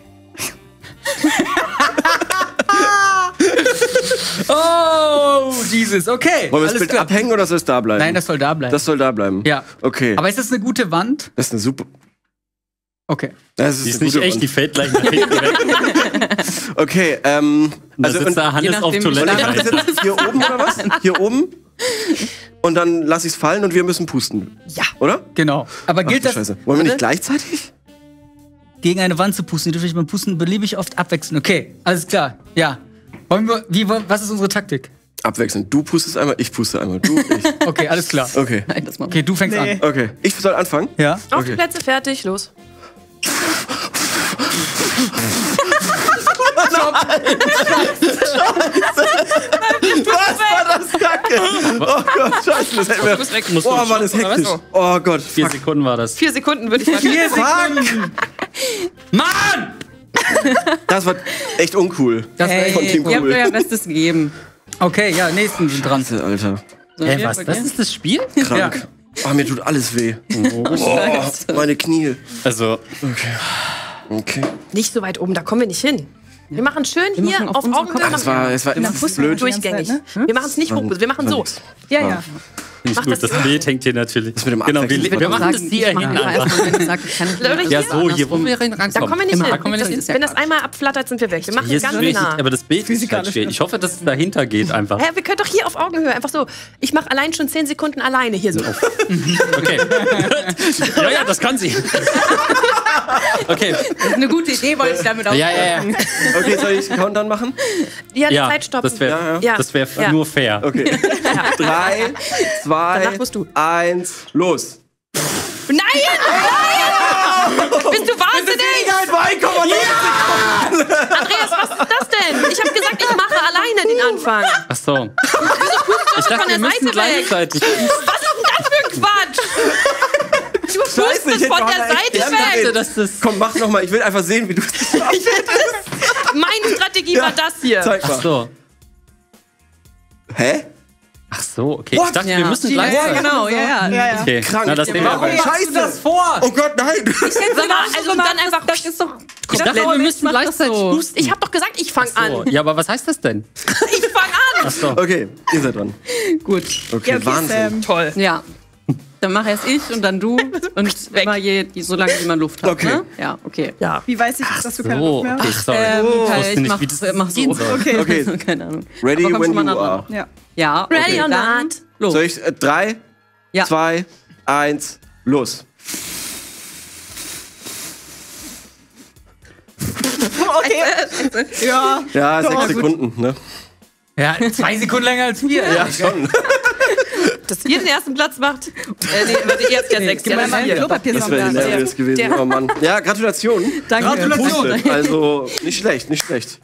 Oh, Jesus, okay. Wollen wir das alles Bild klar. abhängen oder soll es da bleiben? Nein, das soll da bleiben. Das soll da bleiben. Ja. Okay. Aber ist das eine gute Wand? Das ist eine super. Okay. Das Die ist eine nicht gute echt, die Wand. fällt gleich nach hinten weg. Okay, Da also sitzt da Hannes auf nachdem, wie Toilette. stark Dann ist jetzt hier oben oder was? Hier oben. Und dann lass ich es fallen und wir müssen pusten. Ja. Oder? Genau. Aber Ach, gilt du das Scheiße. Wollen wir nicht Warte. gleichzeitig? gegen eine Wand zu pusten? Ihr dürft euch beim Pusten beliebig oft abwechseln. Okay, alles klar. Ja. Was ist unsere Taktik? Abwechselnd. Du pustest einmal, ich puste einmal. Du, ich. Okay, alles klar. Okay. Nein, das machen Okay, du fängst an. Okay. Ich soll anfangen? Ja. Auf Okay. die Plätze, fertig, los. Was war das Kacke? Oh Gott, scheiße, das hätten wir. Muss weg, muss Oh, man war das stoppen, oder hektisch. was? Oh Gott. 4 Sekunden war das. 4 Sekunden würde ich mal. 4 Sekunden. Mann! Das war echt uncool. Das war echt Von Team Ihr habt Cool. euer Bestes gegeben. Okay, ja, nächsten sind dran. Alter. So, Hä, wir was? Das beginnen. ist das Spiel? Krank. Oh, mir tut alles weh. Oh, meine Knie. Also, Okay. Nicht so weit oben, da kommen wir nicht hin. Wir machen schön Wir hier machen auf auf unseren Augenhöhe. Kopf. Es war Dann es ist pusten wir blöd. die ganze Durchgängig. Zeit, ne? Wir machen es nicht hoch, wir machen so. Ja, ja. nicht Mach gut. das Das hier. Bild hängt hier natürlich. Das mit dem Genau, Abwechseln. wir machen das hier Ich mache hinten immer einfach. erst mal, wenn ich sage, ich kann nicht Oder mehr. hier? Ja, so, hier, wo wir rankommen. Da kommen wir nicht Immer. hin. Da kommen wir nicht hin. Das ist, wenn das einmal abflattert, sind wir weg. Wir machen Hier es ist ganz schwierig, nah. aber das Bild ist halt Physikalisch schwierig. Ich hoffe, dass es dahinter geht einfach. Hä, wir können doch hier auf Augenhöhe einfach so. Ich mache allein schon 10 Sekunden alleine hier so. Okay. Ja, das kann sie. Okay. Das ist eine gute Idee, wollte ich damit auch Ja. Okay, soll ich Countdown machen? Ja, die Ja, Zeit stoppen. das wäre Ja. Ja. nur fair. Okay. 3, 2, Danach musst du. 1, los. Nein! Bist du wahnsinnig? 2,9 Andreas, was ist das denn? Ich habe gesagt, ich mache alleine den Anfang. Ach so. Ich dachte, von der wir müssen Seite weg? gleichzeitig. Was ist denn das für ein Quatsch? Du Scheiße, ich pustest hätte von der Johanna echt Seite gern weg. gesehen. Dass das Komm, mach noch mal. Ich will einfach sehen, wie du es schaffst. Meine Strategie war das hier. Zeig Ach mal. so. Hä? Ach so, okay. Ich dachte, wir Ja. müssen Ja, gleichzeitig. genau, ja. Okay. Krank. Na, das nehmen wir Warum aber. scheißt du das vor? Oh Gott, nein. Sag mal, also dann einfach. Das ist doch. Ich dachte, wir müssen gleichzeitig husten. Ich habe doch gesagt, ich fange an. So. Ja, aber was heißt das denn? Ich fange an. Ach so. Okay, ihr seid dran. Gut. Okay, Ja, okay, Wahnsinn. Sam. Toll. Ja. Dann mache erst ich und dann du. Und immer so lange, wie man Luft hat. Okay. Ne? Ja, okay. Ja. Wie weiß ich, dass du keine So, Luft mehr okay, hast? sorry. Halt, wusste ich nicht, mach, wie das mach so. gehen soll. Okay. Okay, Keine Ahnung. ready Aber komm when schon mal you nah are. dran. Ja. Ja, Ready or dann not? los. Soll ich 3, Ja. 2, 1, los. Okay. Ja. Ja, 6 Sekunden, ne? Ja, 2 Sekunden länger als wir. Ja, schon. Dass ihr den ersten Platz macht. Nee, warte, ihr habt ja 6. Gib mir mal ein Klopapier Das wäre hilarious gewesen. Oh Mann. Ja, Gratulation. Danke. Punkte. Also, nicht schlecht, nicht schlecht.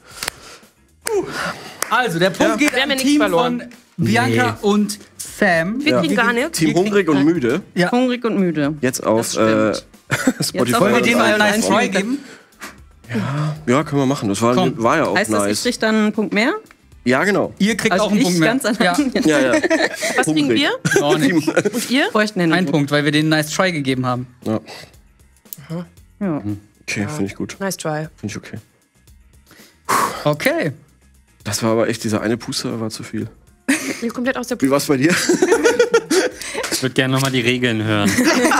Also, der Punkt geht Wir haben am ja nichts Team verloren. von Bianca und Sam. Wir kriegen gar nichts. Team hungrig und müde. Hungrig und müde. Jetzt auf Das stimmt. Spotify. Wollen wir denen mal Nein, einen nein, Try geben? Ja, können wir machen. Das war ja auch Heißt das, ich nice. krieg dann einen Punkt mehr? Ja, genau. Ihr kriegt Also auch einen ich Punkt mehr. ganz allein. Ja. Ja. Was kriegen wir? Oh, nee. Und ihr? Bräuchten einen Ein Punkt, weil wir den Nice Try gegeben haben. Ja. Ja. Okay, finde ich gut. Nice try. Finde ich okay. Okay. Das war aber echt, dieser eine Puster war zu viel. Ihr komplett aus der Wie war's bei dir? Ich würde gerne nochmal die Regeln hören.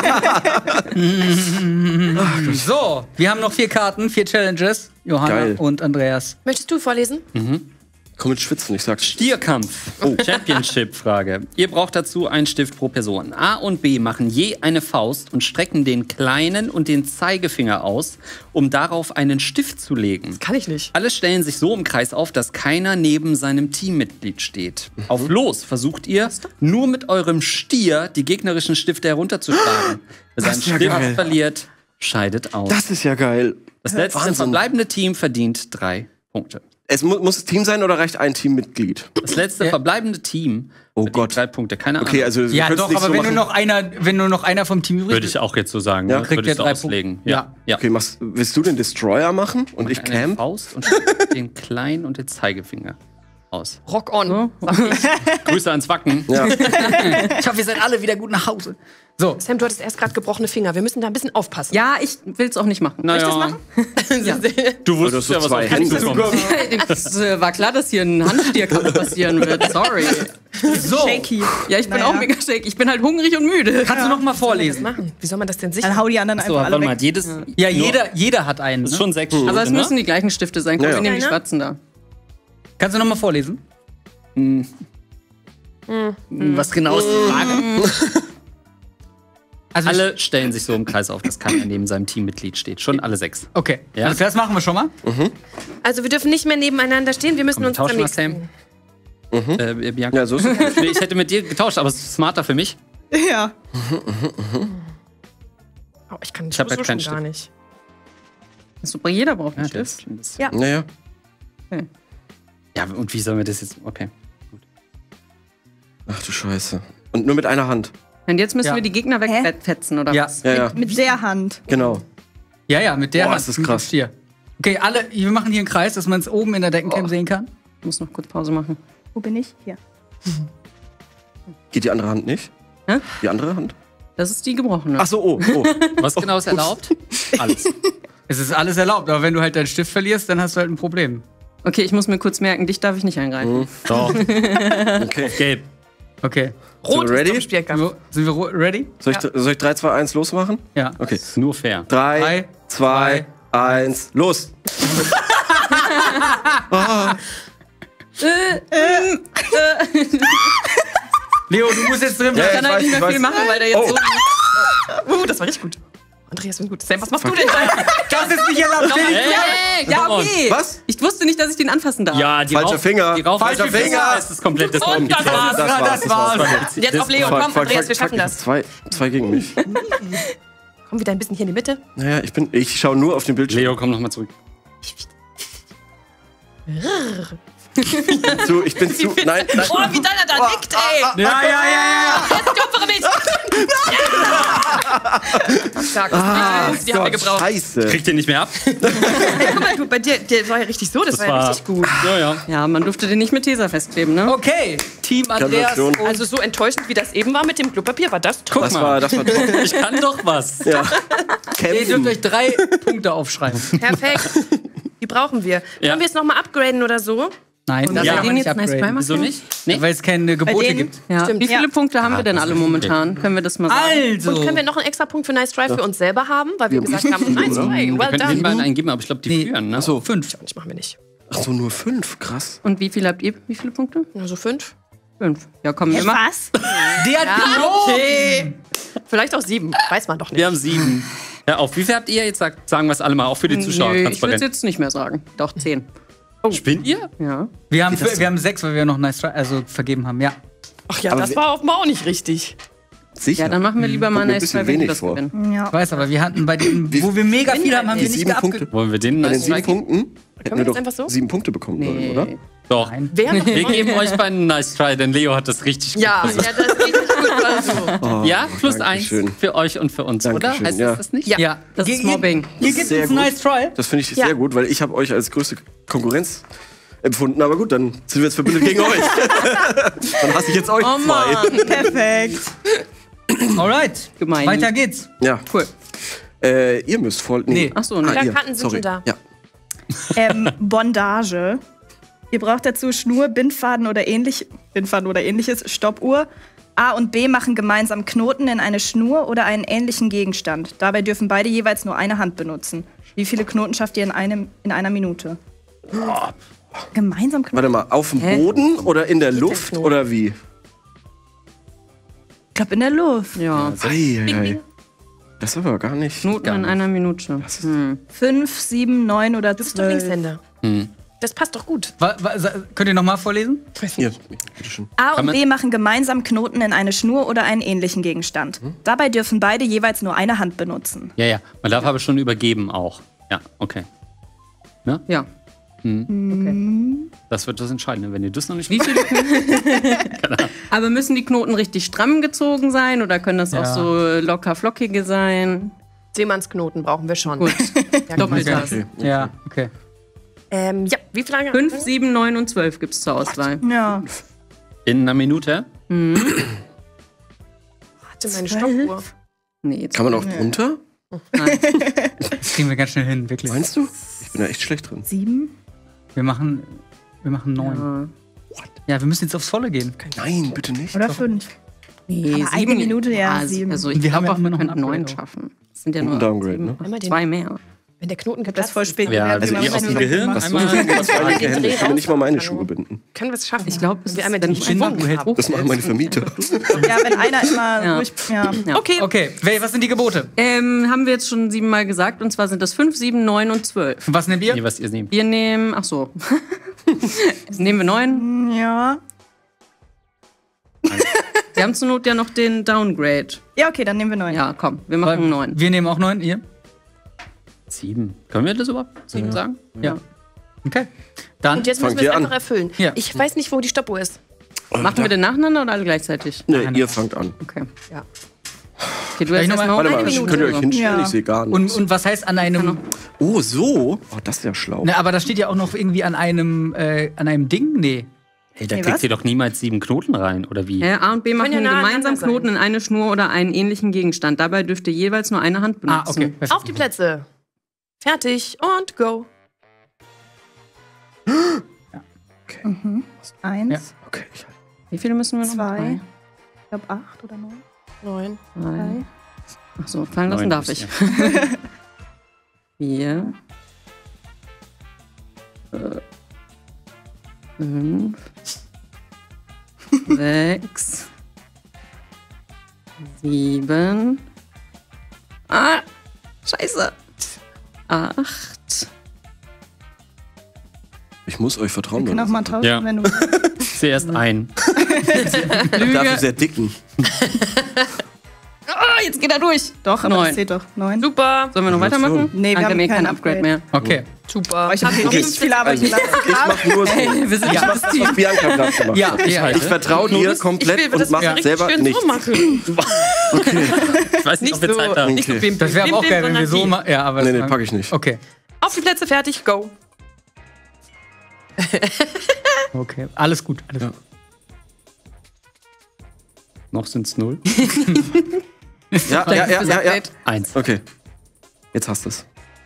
So, wir haben noch 4 Karten, 4 Challenges. Johanna Geil. und Andreas. Möchtest du vorlesen? Komm mit Schwitzen, ich sag's. Stierkampf. Championship-Frage. Ihr braucht dazu einen Stift pro Person. A und B machen je eine Faust und strecken den kleinen und den Zeigefinger aus, um darauf einen Stift zu legen. Kann ich nicht. Alle stellen sich so im Kreis auf, dass keiner neben seinem Teammitglied steht. Auf Los versucht ihr, nur mit eurem Stier die gegnerischen Stifte herunterzuschlagen. Wer seinen ist ja Stift geil. verliert, scheidet aus. Das ist ja geil. Das letzte Wahnsinn. verbleibende Team verdient 3 Punkte. Es muss es Team sein oder reicht ein Teammitglied? Das letzte verbleibende Team Oh verdient Gott. 3 Punkte. Keine Ahnung. Okay, also du Ja, könntest doch, nicht aber so wenn machen. nur noch einer vom Team übrig Würde ich auch jetzt so sagen. Ja. Ne? kriegt Würdest der du 3 auslegen. Punkte. Ja. Ja. Okay, willst du den Destroyer machen und ich Eine Camp? Faust und den kleinen und den Zeigefinger aus. Rock on. Grüße ans Wacken. Ja. Ich hoffe, ihr seid alle wieder gut nach Hause. So, Sam, du hattest erst gerade gebrochene Finger. Wir müssen da ein bisschen aufpassen. Ja, ich will es auch nicht machen. Naja. Du Du hast wusstest so ja, was zwei auf dich Hände. zukommt. Es war klar, dass hier ein Handstierkampf passieren wird. Sorry. so. Shaky. Ja, ich bin Naja. auch mega shaky. Ich bin halt hungrig und müde. Kannst du noch mal Was vorlesen? machen? Wie soll man das denn Dann sichern? hau die anderen So, einfach alle warte mal, weg. jedes. Ja, nur- jeder hat einen. Ist Ne? schon 6 Stifte, Aber es ne? müssen die gleichen Stifte sein. Guck, Ja, wir nehmen die ja. schwarzen da. Kannst du noch mal vorlesen? Was genau ist die Frage? Also Alle stellen sich so im Kreis auf, dass keiner neben seinem Teammitglied steht. Schon alle 6. okay, Ja. also das machen wir schon mal. Also wir dürfen nicht mehr nebeneinander stehen. Wir müssen Komm, uns tauschen wir, zusammen. Sam. Bianca. Ja, so ist es. Nee, ich hätte mit dir getauscht, aber es ist smarter für mich. Ja. Oh, ich kann Ich hab halt sowieso keinen schon gar Stift. nicht. Super, jeder braucht einen das Stift. ist ein bisschen- Ja. Naja. Ja, und wie sollen wir das jetzt. Okay. Ach du Scheiße. Und nur mit einer Hand. Und jetzt müssen Ja. wir die Gegner wegfetzen, oder Ja. was? Ja, ja. Mit der Hand. Genau. Ja, mit der Boah, Hand. ist das mit dem krass. Stier. Okay, wir machen hier einen Kreis, dass man es oben in der Deckencam sehen kann. Ich muss noch kurz Pause machen. Wo bin ich? Hier. Geht die andere Hand nicht? Hä? Die andere Hand? Das ist die gebrochene. Ach so, oh. Was genau ist erlaubt? Alles. Es ist alles erlaubt, aber wenn du halt deinen Stift verlierst, dann hast du halt ein Problem. Okay, ich muss mir kurz merken, dich darf ich nicht eingreifen. Doch. Okay. Gelb. Okay. Rot So, ready? ist zum Spielkampf. Sind wir ready? Soll ich 3, 2, 1 losmachen? Ja. Okay. Ist nur fair. 3, Drei, 2, 1, los! Leo, du musst jetzt drin Ja, bleiben. Ich kann halt nicht mehr viel machen, weil der jetzt Oh. so... Das war richtig gut. Andreas, das ist gut. Sam, was machst du denn? Das ist nicht erlaubt. Hey, Ja, come on. okay. Was? Ich wusste nicht, dass ich den anfassen darf. Ja, die Falscher Rauch- Finger. Die Rauch- Falscher Finger. Das ist komplett das Und das war's. Das war's. Jetzt auf Leo. Komm, Andreas, wir schaffen das. Zwei gegen mich. Komm wieder ein bisschen hier in die Mitte. Naja, ich schaue nur auf den Bildschirm. Leo, komm nochmal zurück. Ich bin zu. Nein, nein. Oh, wie deiner da nickt, ey. Ja. Jetzt kopfere mich. Stark. Die haben wir gebraucht. Scheiße. Kriegt ihr nicht mehr ab? Guck mal, du, bei dir, der war ja richtig so. Das war ja richtig gut. Ja. Ja, man durfte den nicht mit Tesa festleben, ne? Okay, Team Andreas. Gratulation. und- Also so enttäuschend, wie das eben war mit dem Klopapier, war das toll. Das war top. Ich kann doch was. Ja. Ihr dürft Kämpfen. euch 3 Punkte aufschreiben. Perfekt. Die brauchen wir. Ja. Können wir es nochmal upgraden oder so? Nein, das Ja. kann man nicht Jetzt nice try upgraden. machen? Wieso nicht? Nee? Weil es keine Gebote denen- gibt. Ja. Stimmt. Wie viele Punkte haben wir denn alle momentan? Können wir das mal sagen? Also. Und können wir noch einen extra Punkt für Nice Try für uns selber haben? Weil wir gesagt haben, Nice Try, well Wir können den beiden done. eingeben, aber ich glaube, die führen, ne? Achso, 5. Das machen wir nicht. Ach so, nur 5. Krass. Und wie viel habt ihr? Wie viele Punkte? Nur so 5? 5. Ja, komm, wir machen. Was? Der hat gelogen! Okay. Vielleicht auch 7. Weiß man doch nicht. Wir haben 7. Ja, auf wie viel habt ihr jetzt? Sagen wir es alle mal, auch für die Zuschauer Nö, ich würde es transparent. jetzt nicht mehr sagen. Doch, 10. Spinnt ihr? Ja. Wir haben 6, weil wir noch Nice Try vergeben haben, ja. Ach ja, Aber das war offenbar auch nicht richtig. Sicher. Ja, dann machen wir lieber mal Kommt mir ein Nice bisschen Try, wenn wir wenig das vor. gewinnen. Ja. Ich weiß, aber wir hatten bei denen, wo wir mega viel haben, haben wir Die nicht 7 Punkte. geupgradet. Wollen wir den Bei den nice 7 try geben? Punkten hätten wir jetzt doch einfach so? 7 Punkte bekommen sollen, oder? Doch. Nein. Wer noch Wir geben euch beiden einen Nice Try, denn Leo hat das richtig gut Ja, versucht. ja, das ist richtig gut. Also. Ja, plus 1 Dankeschön. für euch und für uns, oder? Dankeschön, Heißt ja. das nicht? Ja. Das ist Mobbing. Ihr gebt Sehr uns einen gut. Nice Try. Das finde ich Ja. sehr gut, weil ich habe euch als größte Konkurrenz empfunden, aber gut, dann sind wir jetzt verbündet gegen euch. Dann hasse ich jetzt euch zwei. Perfekt. Alright, Gemein. weiter geht's. Ja. Cool. Ihr müsst voll. Nee. Achso, ne? Ja, ihr. Karten sind Sorry. schon da. Ja. Bondage. Ihr braucht dazu Schnur, Bindfaden oder ähnliches, Stoppuhr. A und B machen gemeinsam Knoten in eine Schnur oder einen ähnlichen Gegenstand. Dabei dürfen beide jeweils nur eine Hand benutzen. Wie viele Knoten schafft ihr in einer Minute? Gemeinsam Knoten? Warte mal, auf dem Boden oder in der Luft oder wie? Ich glaube in der Luft. Ja. Ei. Das ist aber gar nicht. Knoten in einer Minute. 5, 7, 9 oder Du bist doch 12. Linkshänder. Das passt doch gut. Könnt ihr nochmal vorlesen? Hier, bitteschön. A und B machen gemeinsam Knoten in eine Schnur oder einen ähnlichen Gegenstand. Dabei dürfen beide jeweils nur eine Hand benutzen. Ja. Man darf aber schon übergeben auch. Ja, okay. Ja. Das wird das Entscheidende, wenn ihr das noch nicht Wie viele Aber müssen die Knoten richtig stramm gezogen sein oder können das auch so locker flockige sein? Seemannsknoten brauchen wir schon. Gut. Doppelt Okay. das. Ja, okay. Ja, wie viele Fragen? 5, 7, 9 und 12 gibt es zur Auswahl. Ja. In einer Minute? Hatte meine Stoppuhr. Nee, jetzt Kann man auch drunter? Das kriegen wir ganz schnell hin, wirklich. Meinst du? Ich bin da echt schlecht drin. 7? Wir machen 9. Ja, wir müssen jetzt aufs Volle gehen. Nein, bitte nicht. Oder 5? Nee, Aber eine Minute, ja, 7. Also ich Wir haben glaube ja auch, immer wir noch einen könnten 9 Upgrade schaffen. Das sind ja Und nur ein Downgrade, 7, ne? Einmal den- 2 mehr. Wenn der Knoten Das ist geplatzt voll ist, spät. Ja, gemerkt, also wie man ihr aus dem wahrscheinlich Gehirn macht. Achso, einmal. das waren meine den Hände. Dreh Ich kann nicht mal meine raus- Schuhe binden. können wir es schaffen. Ich glaube, wir einmal den Schwung haben. Das machen meine Vermieter. Ja, wenn einer immer Ja. ruhig. Ja. Okay. Okay, was sind die Gebote? haben wir jetzt schon 7 Mal gesagt. Und zwar sind das 5, 7, 9 und 12. Was nehmt ihr? Nee, was ihr nehmt. Wir nehmen, ach so. Nehmen wir 9. Ja. Wir haben zur Not ja noch den Downgrade. Ja, okay, dann nehmen wir 9. Ja, komm, wir machen 9. Wir nehmen auch 9, ihr? 7. Können wir das überhaupt 7 sagen? Ja. Okay. Dann Und jetzt müssen Fangt wir es ihr an. einfach erfüllen. Ja. Ich weiß nicht, wo die Stoppuhr ist. Machen wir den nacheinander oder alle gleichzeitig? Nee, ihr fangt an. Okay. Ja. Okay, du hast noch mal- erstmal Warte mal, Eine Minute. könnt ihr euch hinstellen? Ja. Ich sehe gar nichts. und was heißt an einem. Oh, so? Oh, das ist ja schlau. Ne, aber da steht ja auch noch irgendwie an einem Ding. Nee. Hey, da Nee, kriegt was? ihr doch niemals 7 Knoten rein, oder wie? A und B machen ja nah gemeinsam aneinander Knoten in eine Schnur oder einen ähnlichen Gegenstand. Dabei dürft ihr jeweils nur eine Hand benutzen. Ah, okay. Perfekt. Auf die Plätze. Fertig und go. 1, Ja. Okay, ich halt. Wie viele müssen wir noch? 2, ich glaube 8 oder 9. 9. 3. Ach so, fallen lassen 9 darf ist, ich. ja. 4. 5. 6. 7. Ah, scheiße. 8. Ich muss euch vertrauen. Wir können auch mal tauschen, Ja. wenn du. Zuerst ein. Dafür sehr dicken. Ah, jetzt geht er durch. Doch, aber 9. das zählt doch. 9. Super. Sollen wir noch weitermachen? Nee, wir Ah, haben eh kein kein Upgrade mehr. Okay. Super. Ich habe noch Okay. nicht viel Arbeit Also, gelassen. ich mach nur so. Wir sind Ja. das Team. Was Bianca gerade gemacht Ja, hat. ja. Ich vertraue dir komplett und mache selber nichts. machen. Ich weiß nicht, ob wir Zeit haben. Nicht so Okay. bim, Das wäre aber auch geil, wenn wir so machen. machen. Ja, aber Nee, pack ich nicht. Okay. Auf die Plätze, fertig, go. Okay. Alles gut. Alles gut. Noch sind es 0. Ja. 1. Okay. Jetzt hast du es.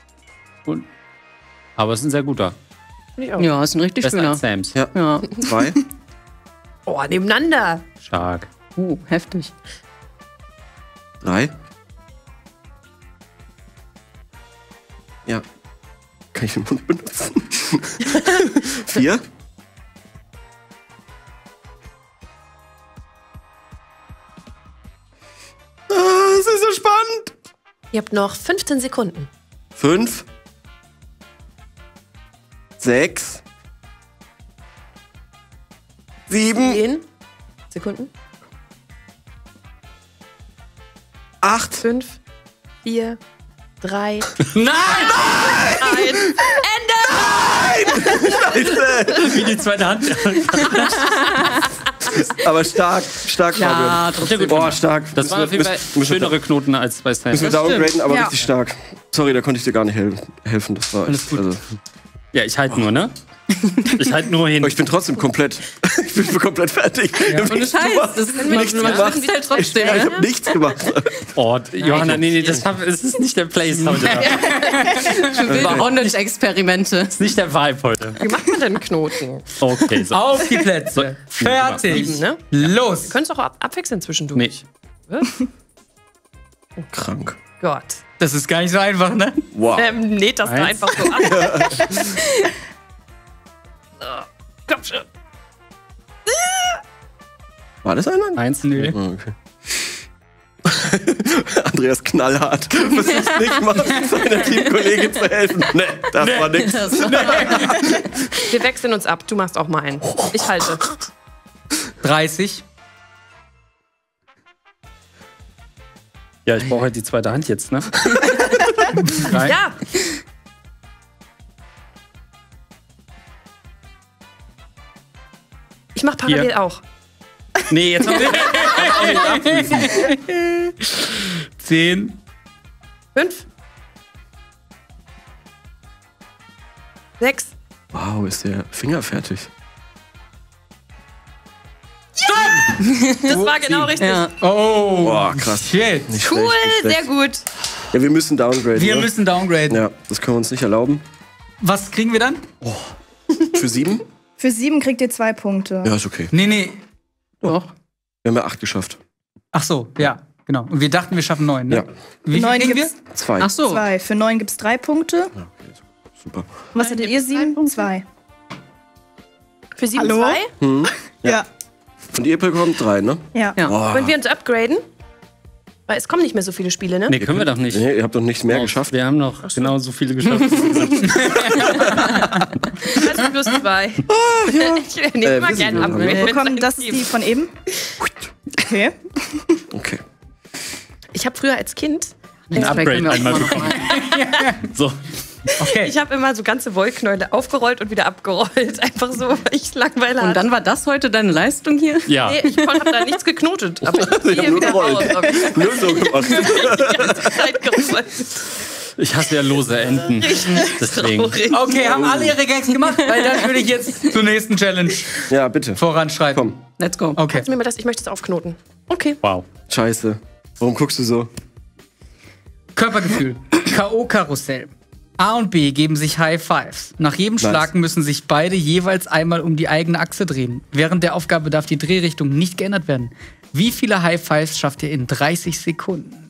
Aber es ist ein sehr guter. Ja, ist ein richtig Besser schöner. als Sams. Ja. Ja. 2, Oh, nebeneinander. Stark. Heftig. 3. Ja. Kann ich den Mund benutzen? 4. Es ist so spannend. Ihr habt noch 15 Sekunden. 5. 6. 7. 10 Sekunden. 8. 5, 4, 3. Wie die zweite Hand. Aber stark, Ja, Fabian. Boah, stark. Das waren auf jeden Fall schönere Knoten als bei Sams. Müssen wir downgraden, aber Ja. richtig stark. Sorry, da konnte ich dir gar nicht helfen. Das war Alles gut. Also, Ja, ich halte nur, ne? Ich halt nur hin. Aber ich bin trotzdem komplett. Ich bin komplett fertig. Ich hab Ohne nichts Scheiß, gemacht. das ist Nichts gemacht. halt trotzdem. Ja, ich hab nichts gemacht. Oh, Johanna, nee, das ist nicht der Place heute. Bondage-Experimente. Das ist nicht der Vibe heute. Wie macht man denn einen Knoten? Okay, so. Auf die Plätze. Fertig. Ne? Los. Wir können es auch abwechseln zwischendurch. Nee. Krank. Gott. Das ist gar nicht so einfach, ne? Wow. Näht das da Eins. einfach so ab. Komm schon. War das einer? Eins, nö. Oh, okay. Andreas knallhart. Was ich nicht mache, seiner Teamkollegin zu helfen. Nee, das war nix. Wir wechseln uns ab. Du machst auch mal einen. Ich halte. 30. Ja, ich brauche halt die zweite Hand jetzt, ne? Ja. Ich mach parallel auch. Nee, jetzt haben wir. 10. 5. 6. Wow, ist der Finger fertig. Das war genau richtig. Ja. Oh. Boah, krass. Shit. Nicht Cool, schlecht, nicht sehr schlecht. gut. Ja, wir müssen downgraden. Wir ne? müssen downgraden. Ja, das können wir uns nicht erlauben. Was kriegen wir dann? Für 7? Für 7 kriegt ihr 2 Punkte. Ja, ist okay. Nee. Doch. Wir haben ja 8 geschafft. Ach so, ja, genau. Und wir dachten, wir schaffen 9, ne? Ja. Wie viel 9 kriegen wir? gibt's 2. Ach so. 2. Für 9 gibt's 3 Punkte. Ja, okay, super. Was hattet ihr? 7? 2. Für 7 Hallo? 2. Ja. Und ihr bekommt 3, ne? Ja. Ja. Boah. Wollen wir uns upgraden? Weil es kommen nicht mehr so viele Spiele, ne? Nee, können wir doch nicht. Nee, ihr habt doch nichts mehr geschafft. Wir haben noch genau so viele geschafft. Also plus 2. Ich nehme mal wir sind gerne dran, upgraden. ne? Bekommen, das ist die von eben. Okay. Okay. Ich habe früher als Kind, Ein Upgrade einmal noch bekommen. mal. So. Okay. ich habe immer so ganze Wollknäule aufgerollt und wieder abgerollt. Einfach so, weil ich Langeweile hatte. Und dann war das heute deine Leistung hier? Ja. Nee, ich habe da nichts geknotet. Aber ich Ich hab ziehe nur wieder raus. gerollt. Aber ich habe Nur so gemacht. die ganze Zeit gerollt. Ich hasse ja lose Enden. Deswegen. Traurig. Okay, haben alle ihre Gags gemacht? Weil dann würde ich jetzt zur nächsten Challenge Ja, bitte. voranschreiten. Komm. Let's go. Okay. Kannst du mir mal das? Ich möchte es aufknoten. Okay. Wow. Scheiße. Warum guckst du so? Körpergefühl. K.O.-Karussell. A und B geben sich High Fives. Nach jedem Schlag müssen sich beide jeweils einmal um die eigene Achse drehen. Während der Aufgabe darf die Drehrichtung nicht geändert werden. Wie viele High Fives schafft ihr in 30 Sekunden?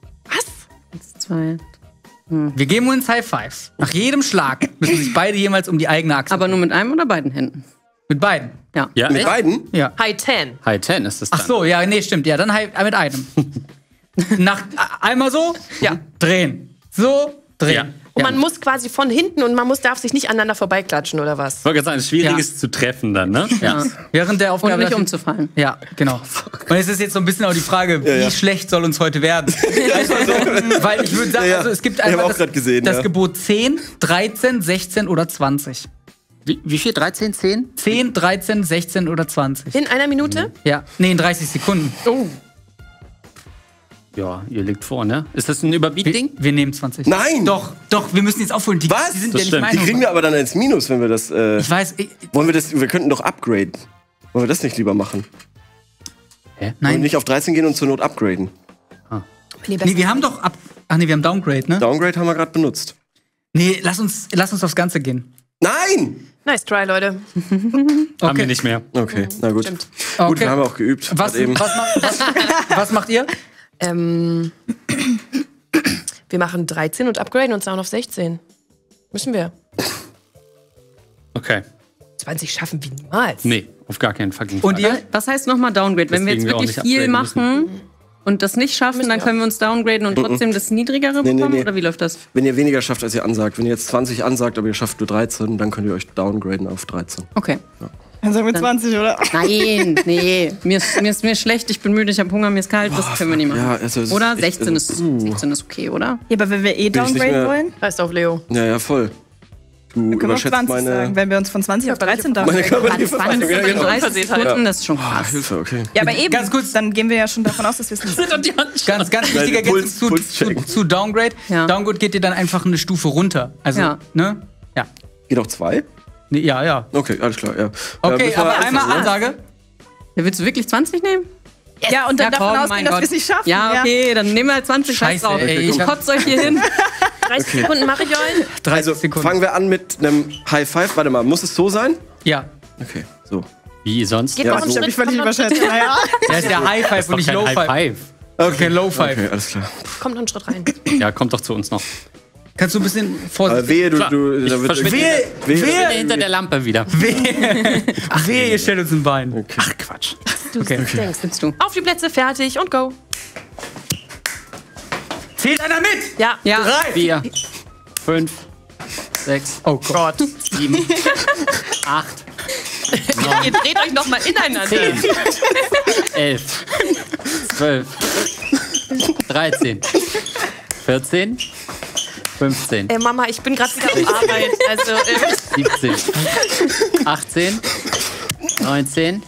2. Wir geben uns High Fives. Nach jedem Schlag müssen sich beide jemals um die eigene Achse Aber nur mit einem oder beiden Händen? Mit beiden. Ja. Ja, Mit echt? beiden? Ja. High 10. High 10 ist es dann. Ach so, ja, nee, stimmt. Ja, dann mit einem. Einmal so, Ja. drehen. So, drehen. Ja. Und man muss quasi von hinten und darf sich nicht aneinander vorbeiklatschen oder was? Ich wollte gerade sagen, es schwierig Ja. ist zu treffen dann, ne? Ja. Während der Aufgabe. Und nicht dafür- umzufallen. Ja, genau. Und es ist jetzt so ein bisschen auch die Frage, wie schlecht soll uns heute werden? Weißt du, so, weil ich würde sagen, Ja, ja. also es gibt Ich hab einfach auch grad gesehen, das ja. Gebot 10, 13, 16 oder 20. Wie viel? 13, 10? 10, 13, 16 oder 20. In einer Minute? Ja, nee, in 30 Sekunden. Oh. Ja, ihr liegt vor, ne? Ist das ein Überbeat-Ding? Wir nehmen 20. Nein! Doch, wir müssen jetzt aufholen. Die, Was? Die sind Das ja nicht stimmt. meine Die kriegen wir aber dann ins Minus, wenn wir das. Ich weiß, Wir könnten doch upgraden. Wollen wir das nicht lieber machen? Wollen wir nein. nicht auf 13 gehen und zur Not upgraden? Nee, wir haben doch wir haben Downgrade, ne? Downgrade haben wir gerade benutzt. Nee, lass uns aufs Ganze gehen. Nein! Nice try, Leute. Haben wir nicht mehr. Okay, na gut. Stimmt. Gut, Okay. wir haben auch geübt. Was, gerade eben. was macht ihr? Wir machen 13 und upgraden uns down auf 16. Müssen wir. Okay. 20 schaffen wir niemals. Nee, auf gar keinen fucking Fall. Und ihr? Was heißt nochmal Downgrade? Wenn wir jetzt Deswegen wir auch wirklich nicht viel upgraden machen und das nicht schaffen, dann können wir uns downgraden und trotzdem das Niedrigere Nee, bekommen? nee. Oder wie läuft das? Wenn ihr weniger schafft, als ihr ansagt. Wenn ihr jetzt 20 ansagt, aber ihr schafft nur 13, dann könnt ihr euch downgraden auf 13. Okay. Dann sagen wir 20, oder? Nein, nee. Mir ist schlecht, ich bin müde, ich habe Hunger, mir ist kalt, das können wir nicht machen. Ja, also es ist Oder? echt, 16 ist okay, oder? Ja, aber wenn wir ich nicht downgraden mehr- wollen, Heißt auf Leo. Ja, voll. Du können wir auch überschätzt 20 meine. sagen. Wenn wir uns von 20 auf 13 Meine downgraden. körperliche 20 Verfassung. Ja, genau. 30 Sekunden, das ist schon Ah, krass. Hilfe, okay. Ja, aber eben. Ganz kurz. Dann gehen wir ja schon davon aus, dass wir es nicht sind. Ganz wichtiger Puls- Ergänzung Puls zu checken. Downgrade. Ja. Downgrade geht ihr dann einfach eine Stufe runter. Also, Ja. ne? Ja. Geht auch 2? Nee, ja. Okay, alles klar, ja. Okay, aber einmal Ansage. Ja, willst du wirklich 20 nehmen? Ja, und dann davon komm, ausgehen, mein dass wir Gott. es nicht schaffen. Ja, okay, dann nehmen wir halt 20. Scheiße, drauf. ey, Ich kotze euch hier hin. 30 Sekunden mache ich euch. 30 Also, Sekunden. fangen wir an mit einem High Five. Warte mal, muss es so sein? Ja. Okay, so. Wie sonst? Geht Ja, noch einen so. Schritt. Ich wollte nicht kommt noch einen überschätzen. Naja. Das ist ja High Five und nicht Low Five. Okay, Low Five. Okay, alles klar. Schritt, kommt noch einen Schritt rein. Ja, kommt doch zu uns noch. Kannst du ein bisschen vorsichtig... Wehe, Klar. da Ich wird verschwinde Wehe, hinter der Lampe wieder. wehe, ihr stellt uns ein Bein. Ach, Quatsch. Du denkst. Bist du? Auf die Plätze, fertig und go. Zählt einer mit? Ja. Ja. 3. 4, 5, 6, Oh Gott. 7, 8, Ihr dreht euch nochmal ineinander. 10, 11, 12, 13, 14, 15, Mama, ich bin gerade wieder auf Arbeit. Also, 17, 18, 19.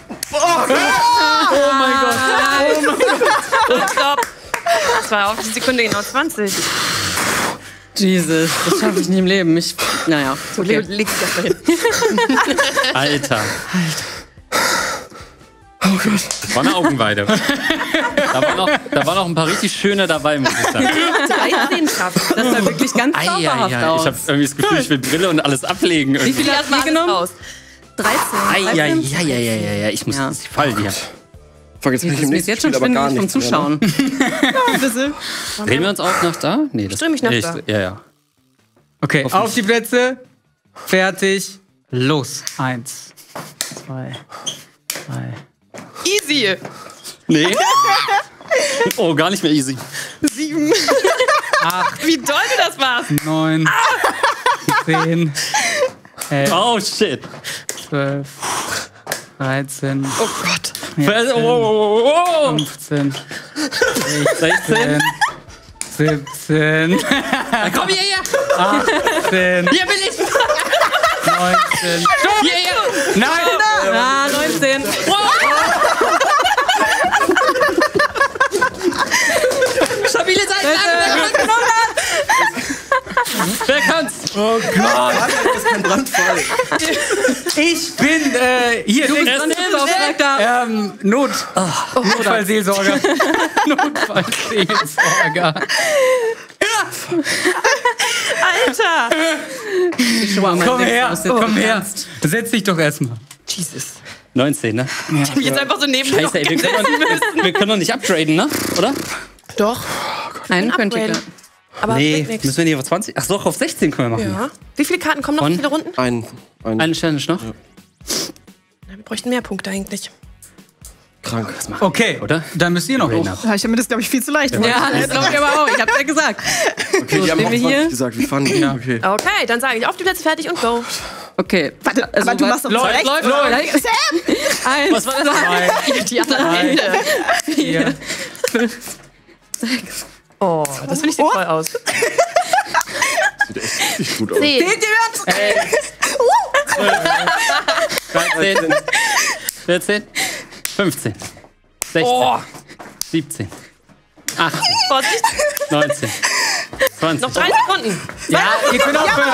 stopp. Das war auf die Sekunde genau 20. Jesus, das schaffe ich nicht im Leben. Naja, okay. Leg dich das dahin. Alter. Oh Gott. Das war eine Augenweide. Da waren noch ein paar richtig schöne dabei, muss ich sagen. 13 schaffen. Das sah wirklich ganz Ich zauberhaft aus. habe irgendwie das Gefühl, ich will Brille und alles ablegen. Wie viele hast du genommen? Raus. 13. Ja, ich muss Ja. das fallen hier. Fuck, jetzt bin ich im Mir ist nächsten jetzt schon Spiel aber gar schwindelig vom nichts mehr, ne? Zuschauen. Drehen wir uns auch noch da? Nee, das Ström mich nach nee, da. Ja. Okay, auf die Plätze. Fertig. Los. 1, 2, 3. Easy. Nee. Oh, gar nicht mehr easy. 7. 8, Wie doll du das warst. 9, 10, 11, Oh, shit. 12, 13, Oh Gott. 15, 16. 17, Komm hierher. 18, Hier bin ich. 19. Hierher. Nein! Ah, 19. Stabile Seite. Wer kann's? Oh Gott! Das ist kein Brandfall. Ich bin hier. Hilfeauftragter. Notfallseelsorger. Notfallseelsorger. Alter. Komm her. Setz dich doch erstmal. Jesus. 19, ne? Ich hab jetzt einfach so neben mir noch Scheiße, ey, wir können doch nicht upgraden, ne? Oder? Doch. Nein, könnte ich. upgraden. Aber Nee, bringt nix. müssen wir nicht auf 20? Ach doch, auf 16 können wir machen. Ja. Wie viele Karten kommen noch? Von? Wie viele Runden? Eine Challenge noch? Wir bräuchten mehr Punkte eigentlich. Krank. Okay, Oder? dann müsst ihr noch hoch. Ja, ich habe mir das, glaube ich, viel zu leicht gemacht. Ja, das glaube ich aber auch. Ich hab's ja gesagt. Okay, die haben stehen auch wir 20 hier. gesagt. Wie fanden die? Okay. Okay, dann sage ich auf die Plätze, fertig und go. Okay. Warte, aber du machst doch Läuft, zurecht. läuft. Eins, Was war das? Die anderen Hände. 4. Oh, das finde ich sieht voll aus. Sieht echt richtig gut aus. 10. 13, 14, 15, 16, 17, 18, Vorsicht. 19. 20. Noch 3 Sekunden. Ja, ihr könnt aufhören.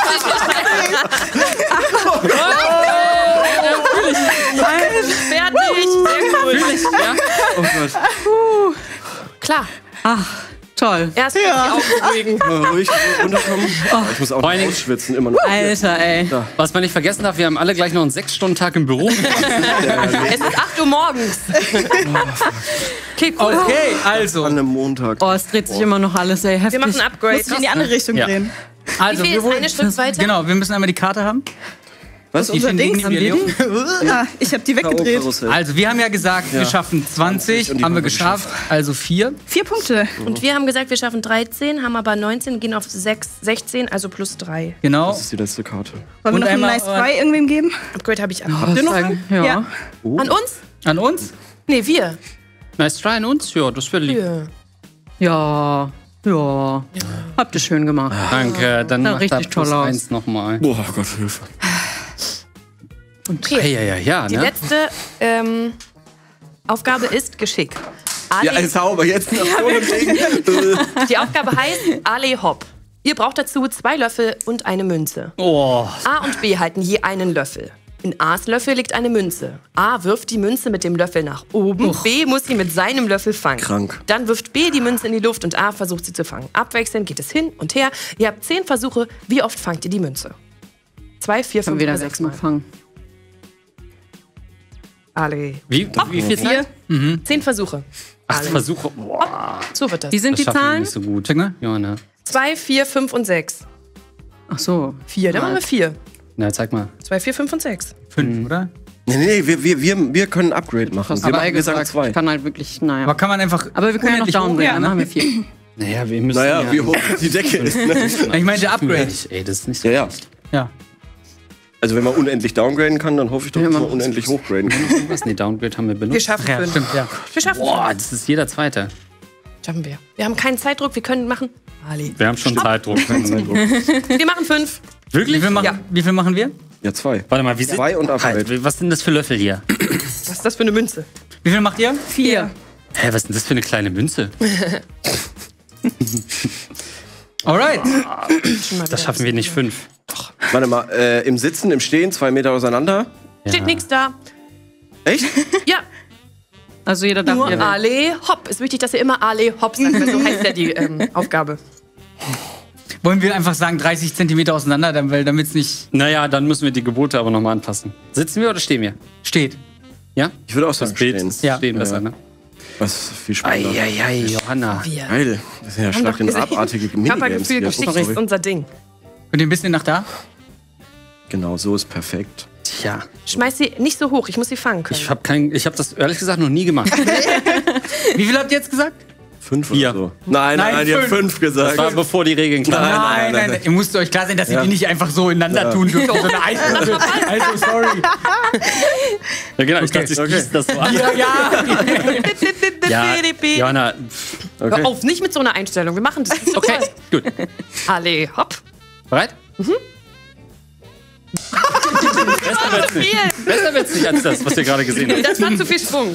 Fertig. Sehr gut. Ja? Oh Gott. Klar. toll. Erst die Augen beruhigen. Mal ruhig runterkommen. Ich muss auch Vor allen Dingen- ausschwitzen, immer noch. Alter, ey. Was man nicht vergessen darf, wir haben alle gleich noch einen 6-Stunden-Tag im Büro. Es ist 8 Uhr morgens. Okay, cool. Okay, also. An einem Montag. Oh, es dreht sich immer noch alles, ey. Heftig. Wir machen ein Upgrade. Musst du in die andere Richtung Ja. drehen. Also, Wie viel ist wollen- eine Schritt weiter? Genau, wir müssen einmal die Karte haben. Was? Wie viel Dings? nehmen wir, Leo? Ah, ich habe die weggedreht. Karussell. Also, wir haben ja gesagt, wir schaffen 20, und die haben wir haben wir geschafft. Also 4. 4 Punkte. Und wir haben gesagt, wir schaffen 13, haben aber 19, gehen auf 16, also plus 3. Genau. Das ist die letzte Karte. Wollen Und wir noch einen einmal- Nice Try irgendwem geben? Upgrade habe ich an. Habt ihr noch einen? Ja. Ja. An uns? An uns? Nee, wir. Nice try an uns? Ja, das wäre lieb. Ja. Ja. Habt ihr schön gemacht. Danke, dann Sah macht richtig da toll plus aus. 1 nochmal. Boah, Gott, Hilfe. Okay. Ja, Die ne? letzte Aufgabe ist Geschick. Ja, Ali, sauber, jetzt nach vorne legen. die Aufgabe heißt Ali Hop. Ihr braucht dazu 2 Löffel und eine Münze. Oh. A und B halten je einen Löffel. In A's Löffel liegt eine Münze. A wirft die Münze mit dem Löffel nach oben. B muss sie mit seinem Löffel fangen. Krank. Dann wirft B die Münze in die Luft und A versucht sie zu fangen. Abwechselnd geht es hin und her. Ihr habt 10 Versuche. Wie oft fangt ihr die Münze? 2, 4, 5 wieder oder 6 6 Mal Mal. fangen. Alle. Wie viel Zeit? 10 Versuche. 8 Versuche. Boah. So wird das. Wie sind die Das schaffen wir Zahlen? nicht so gut. Sag mal. Johanna. 2, 4, 5 und 6. Ach so. 4, dann machen wir 4. Na, zeig mal. 2, 4, 5 und 6. 5, oder? Nee, wir können ein Upgrade machen. Wir sagen 2. Ich kann halt wirklich, naja. Aber kann man einfach. Aber wir können ja noch unendlich downgraden, hoch- dann machen wir 4. Naja, wir müssen. Naja, wie hoch die Decke ist. Ne? Ich meinte Upgrade. Ey, das ist nicht Ja, ja. Ja. Also wenn man unendlich downgraden kann, dann hoffe ich doch, dass man unendlich hochgraden kann. was. Nee, Downgrade haben wir Wir benutzt. schaffen Ja, 5. stimmt, ja. Wir schaffen Boah, 5. das ist jeder Zweite. Schaffen wir. Wir haben keinen Zeitdruck, wir können machen. Ali. Wir haben schon Zeitdruck. Wir machen 5. Wirklich? Ja. Wie viel machen wir? Ja, 2. Warte mal, wie 2 und Upgrade. Halt, was sind das für Löffel hier? Was ist das für eine Münze? Wie viel macht ihr? 4. Hä, was ist denn das für eine kleine Münze? Alright. Das schaffen wir nicht 5. Warte mal, im Sitzen, im Stehen, 2 Meter auseinander. Steht nichts da. Echt? Ja, Also jeder darf nur hier Ale Hopp. Ist wichtig, dass ihr immer Ale Hopp sagt, weil so heißt ja die Aufgabe. Wollen wir einfach sagen 30 Zentimeter auseinander, damit es nicht Naja, dann müssen wir die Gebote aber nochmal anpassen. Sitzen wir oder stehen wir? steht? Ja? Ich würde auch sagen, Bild stehen. Ja. stehen besser, ne? Was viel spannender. Eieiei, Johanna. Wir Geil. Das sind ja haben Schlag doch den gesehen, abartige Minigames. Körpergefühl, hier. Geschichte ist unser Ding. Und ein bisschen nach da? Genau, so ist perfekt. Tja, Schmeiß sie nicht so hoch, ich muss sie fangen können. ich hab das ehrlich gesagt noch nie gemacht. Wie viel habt ihr jetzt gesagt? 5 Vier. oder so. Nein, Nein, ihr habt 5. 5 gesagt. Das war bevor die Regeln klar waren. Nein. Ihr müsst euch klar sein, dass ihr die nicht einfach so ineinander tun dürft. Wie so eine Eiswürfel. Also, sorry. Ja, genau, ich dachte, ich gieße das so an. Ja, Johanna, Hör auf, nicht mit so einer Einstellung. Wir machen das. das ist okay, toll. gut. Ale Hopp. Bereit? Besser wird's nicht als das, was wir gerade gesehen haben. Das war zu viel Schwung.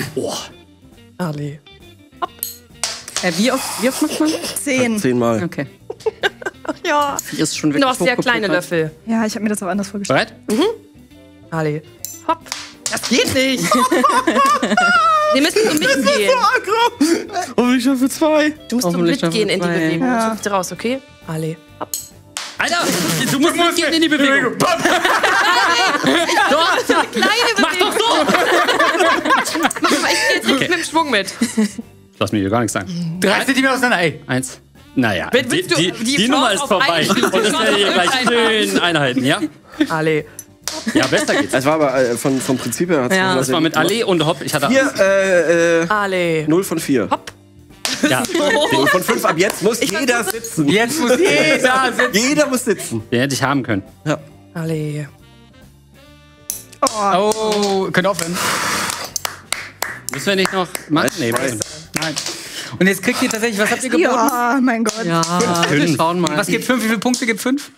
Ale. Wie oft macht man? 10. 10 Mal. Okay. Ja. 4 ist schon wirklich Noch sehr kleine hochgepokert. Löffel. Ja, ich habe mir das auch anders vorgestellt. Bereit? Ale. Hopp. Das geht nicht. Wir müssen so mitgehen. Und ich schaffe 2. Du musst so Hoffentlich mitgehen in die schaffen wir Bewegung. Ja. Sonst hüpft sie raus, okay? Ale. Hopp. Alter, du musst mitgehen in die Bewegung. Kleine Bewegung. Mach doch so. Mach mal, ich geh jetzt nicht mit dem Schwung mit. Lass mir hier gar nichts sagen. 30 Zentimeter auseinander, ey. 1. Naja, Willst du die die Chance Nummer ist auf vorbei. Einstieg, Und das werden wir hier gleich schön einhalten, ja? Ale. Ja, besser geht's. Es war aber vom Prinzip her. Ja, Das war mit Ale und Hopp. Ich hatte Hier, Ale. 0 von 4. Hopp. Ja, 0 von 5. Ab jetzt muss jeder sitzen. Jetzt muss jeder sitzen. Jeder muss sitzen. den hätte ich haben können. Ale. Oh, könnt aufhören. Müssen wir nicht noch machen? Nee, Nein. Und jetzt kriegt ihr tatsächlich, was habt ihr geboten? Ja, mein Gott. Ja, wir schauen mal. Was gibt 5? Wie viele Punkte gibt 5?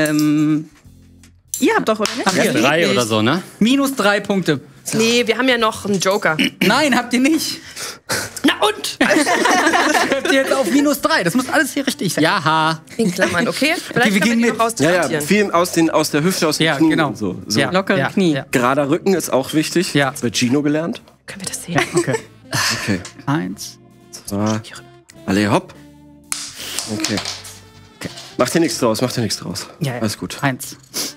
Ihr habt doch, oder nicht? ja, 3 oder so, ne? Minus 3 Punkte. Nee, wir haben ja noch einen Joker. Nein, habt ihr nicht. Na und? Habt ihr jetzt auf minus 3. Das muss alles hier richtig sein. Jaha. In Klammern, okay? Vielleicht wir können gehen wir die mit. noch Ja, rausdiskutieren. viel aus der Hüfte, aus den Ja, Knien. genau. Und so. Ja. Lockere Ja. Knie. Ja. Gerader Rücken ist auch wichtig. Ja. Das wird Gino gelernt. Können wir das sehen? Okay. Okay. 1. 2. Alle hopp. Okay. Macht dir nichts draus, Ja, ja. Alles gut. 1.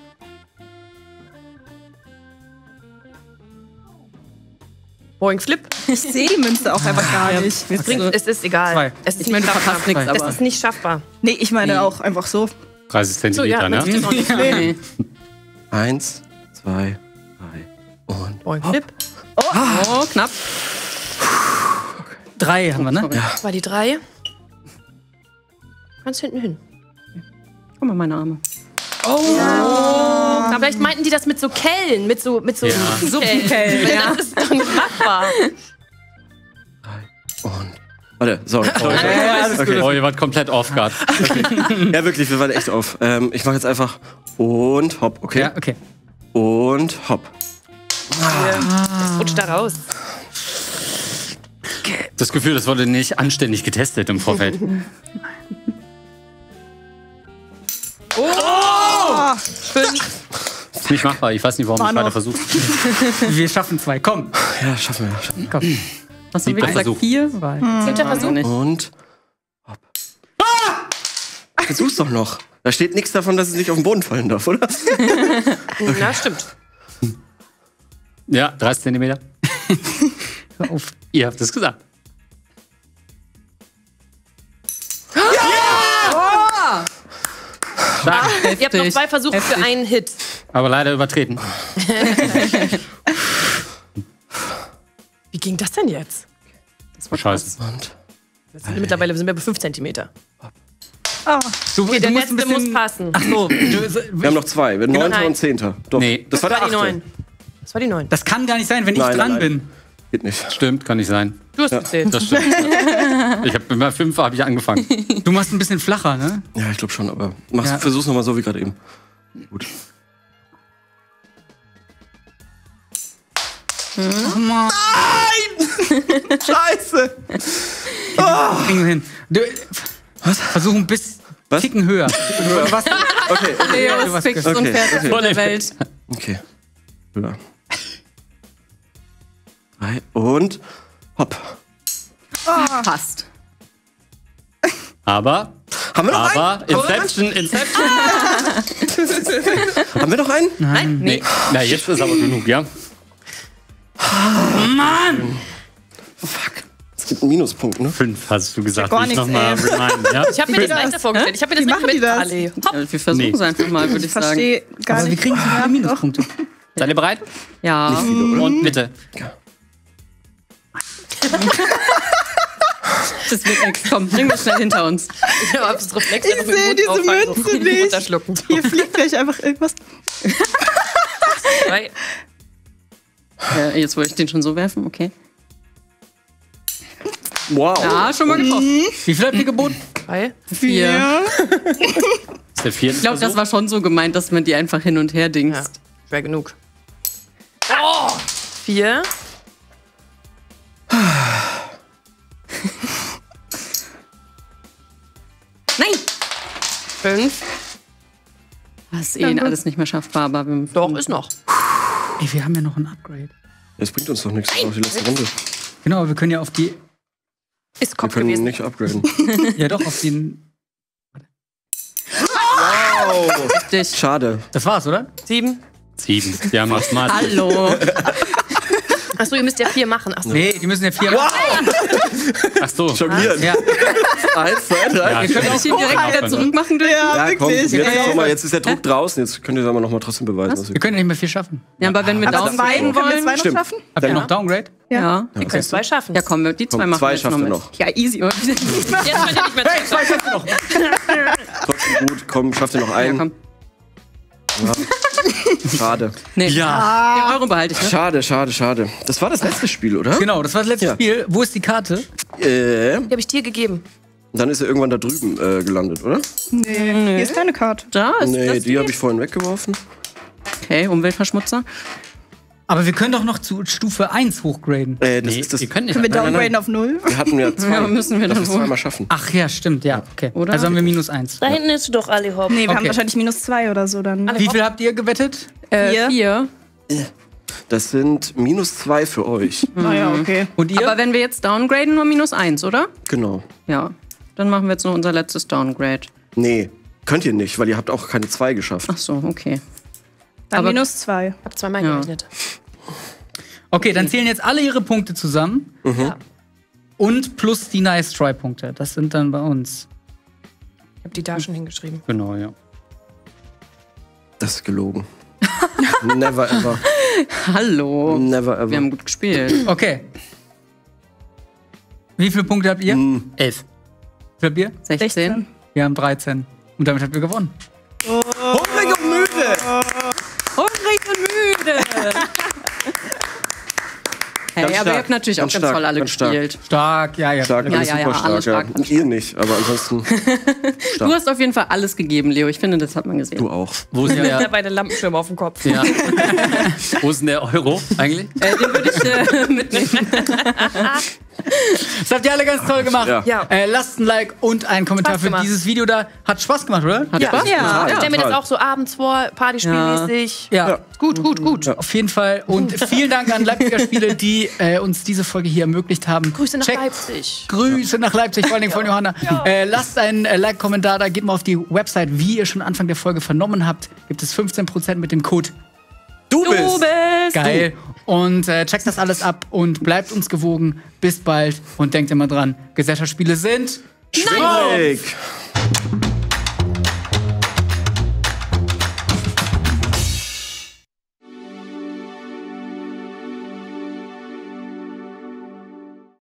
Boing Flip. Ich sehe die Münze auch einfach gar nicht. Es ist egal. 2. Es ist Ich meine, nicht schaffbar. fast nichts, Es aber. ist nicht schaffbar. Nee, ich meine auch einfach so. 30 So, ja, Zentimeter, man sieht ne? es auch nicht. Nee. 1, 2, 3 und. Boing Flip. Oh, knapp. 3 haben wir, ne? Das war die 3. Ganz hinten hin. Guck mal, meine Arme. Aber vielleicht meinten die das mit so Kellen, mit so Ja. Suppenkellen. Ja. Das ist doch nicht machbar. Und. Warte, sorry. alles Oh, ihr wart komplett off-guard. Ja, wirklich, wir waren echt auf. Ich mache jetzt einfach. Und hopp, okay? Ja, okay. Und hopp. Das rutscht da raus. Das Gefühl, das wurde nicht anständig getestet im Vorfeld. 5. Ist nicht machbar. Ich weiß nicht, warum du es weiter versuchst. Wir schaffen 2. Komm. Ja, schaffen wir. Komm. Was haben wir gesagt? Versuch. 4? 10. Versuch. Und. Hopp. Versuch's doch noch. Da steht nichts davon, dass es nicht auf den Boden fallen darf, oder? Ja, stimmt. Ja, 30 Zentimeter. Hör auf. Ihr habt es gesagt. Ihr habt noch 2 Versuche für einen Hit. Aber leider übertreten. Wie ging das denn jetzt? Scheiße. Und. Mittlerweile sind wir bei 5 Centimeter. Du, Okay, der du musst ein letzte bisschen. muss passen. Ach so. Wir haben noch 2. Wir haben 9. Nein. und 10. Doch. Nee. Das war der 8. die 9. Das war die 9. Das kann gar nicht sein, wenn ich Nein, dran nein, nein. bin. Geht nicht. Stimmt, kann nicht sein. Du hast gezählt. Das stimmt. Ich habe bei 5 habe ich angefangen. Du machst ein bisschen flacher, ne? Ja, ich glaube schon, aber Ja. versuch's nochmal so wie gerade eben. Gut. Oh Mann. Scheiße! Kriegen wir hin. Was? Versuch ein bisschen. Was? Ticken höher. Was? Okay, Leo du ist hast fix gehört. und Okay, fertig okay. von der Welt. okay. Ja. 3 und hopp. Passt. Aber Haben wir noch einen? Inception. Haben wir noch einen? Nein? Nee. Na, jetzt ist aber genug, ja? Mann! Es gibt einen Minuspunkt, ne? 5 hast du gesagt. gar Will ich nichts, noch mal reminden, ja? Ich habe mir das leichter vorgestellt. Ich habe mir das machen die das? alle. Hopp. Ja, wir versuchen es einfach mal, würde ich Ich sagen. verstehe gar Aber wir nicht. kriegen viele Minuspunkte. Seid ihr bereit? Ja. Und bitte. Das wird nichts. Komm, bring das schnell hinter uns. Ich habe das Reflex. Ich sehe diese Münze nicht. Runterschlucken. Hier fliegt gleich einfach irgendwas. 2. Jetzt wollte ich den schon so werfen, okay. Wow. Ja, schon mal getroffen. Wie viel habt ihr geboten? 3. 4. Ist der 4. Ich glaube, das war schon so gemeint, dass man die einfach hin und her Ja, dingst. schwer genug. Oh! 4. Nein! 5. Das ist eh alles nicht mehr schaffbar, aber wir Doch, ist noch. Ey, wir haben ja noch ein Upgrade. Das bringt uns doch nichts auf die letzte Runde. Genau, aber wir können ja auf die. Ist Wir Kopf können gewesen. nicht upgraden. Ja, doch, auf den. Wow. Dich. Schade. Das war's, oder? 7. 7. Die haben was mal. Hallo. Achso, ihr müsst ja 4 machen. Achso. Nee, die müssen ja 4 Ach so. Jonglieren. Ja, 1, 2, 3. Ja, Wir können auch ihn direkt wieder zurück machen dürfen. Ja, komm, jetzt, Ja, guck mal, jetzt ist der Druck draußen. Jetzt könnt ihr es aber noch mal trotzdem beweisen. Was wir können ja nicht mehr 4 schaffen. Ja, aber wenn wir Aber downgraden 2 können wir wollen. 2 noch Stimmt. schaffen? Habt ihr noch Downgrade? Ja. Wir können 2 schaffen. Ja, komm, die 2 Komm, machen 2 wir jetzt noch schaffen wir mit. noch. Ja, easy. Jetzt könnt ihr nicht mehr 2 schaffen. Trotzdem gut. Komm, schafft ihr noch einen. Ja, komm. Schade. Nee. Ja. Den Euro behalte ich, ne? Schade, schade, schade. Das war das letzte Spiel, oder? Genau, das war das letzte Ja. Spiel. Wo ist die Karte? Die habe ich dir gegeben. Dann ist er irgendwann da drüben gelandet, oder? Nee. Hier ist keine Karte. Da ist Nee, das die habe ich vorhin weggeworfen. Okay, Umweltverschmutzer. Aber wir können doch noch zu Stufe 1 hochgraden. Das Nee, ist das. ihr könnt nicht. Können wir nein, downgraden auf 0? Wir hatten ja 2. Ja, müssen wir dass dann wir wohl. zweimal schaffen. Ach ja, stimmt, ja. Okay. Oder? Also haben wir -1. Da hinten ist doch alle hopp. Nee, wir haben Okay. wahrscheinlich -2 oder so dann. Wie viel habt ihr gewettet? 4. Das sind -2 für euch. Naja, okay. Und ihr? Aber wenn wir jetzt downgraden, nur -1, oder? Genau. Ja. Dann machen wir jetzt nur unser letztes Downgrade. Nee, könnt ihr nicht, weil ihr habt auch keine 2 geschafft. Ach so, okay. Dann Aber- -2. Ich habe 2 Mal Ja. gerechnet. Okay, dann zählen jetzt alle ihre Punkte zusammen. Ja. Und plus die Nice-Try-Punkte. Das sind dann bei uns. Ich habe die da schon hingeschrieben. Genau, ja. Das ist gelogen. Never ever. Hallo. Never ever. Wir haben gut gespielt. Okay. Wie viele Punkte habt ihr? 11. Wie viel habt ihr? 16. Wir haben 13. Und damit habt ihr gewonnen. Hungrig und müde! Hungrig und müde. Hey, Ganz aber ihr stark, habt natürlich auch ganz ganz stark, toll alle ganz stark. gespielt. Stark, ja. Stark, Ja, alles ja, super ja, alles stark. stark. Und ihr nicht, aber ansonsten Du hast auf jeden Fall alles gegeben, Leo. Ich finde, das hat man gesehen. du auch. Wo ist Ja. der, Beide Lampenschirme auf dem Kopf. ja. Wo ist denn der Euro eigentlich? Den würde ich mitnehmen. Das habt ihr alle ganz toll gemacht. Ja. Lasst ein Like und einen Kommentar Spaß für gemacht. dieses Video da. Hat Spaß gemacht, oder? Hat Ja. Spaß? Ja. Ich stell mir das total. auch so abends vor, Partyspielmäßig. Ja. Gut. Auf jeden Fall. Und vielen Dank an Leipziger Spiele, die uns diese Folge hier ermöglicht haben. Grüße nach Checkt- Leipzig. Grüße nach Leipzig, vor allen Dingen von Johanna. Lasst einen Like-Kommentar da, geht mal auf die Website. Wie ihr schon Anfang der Folge vernommen habt, gibt es 15% mit dem Code Du bist. Geil. Und checkt das alles ab und bleibt uns gewogen. Bis bald und denkt immer dran, Gesellschaftsspiele sind Schwierig.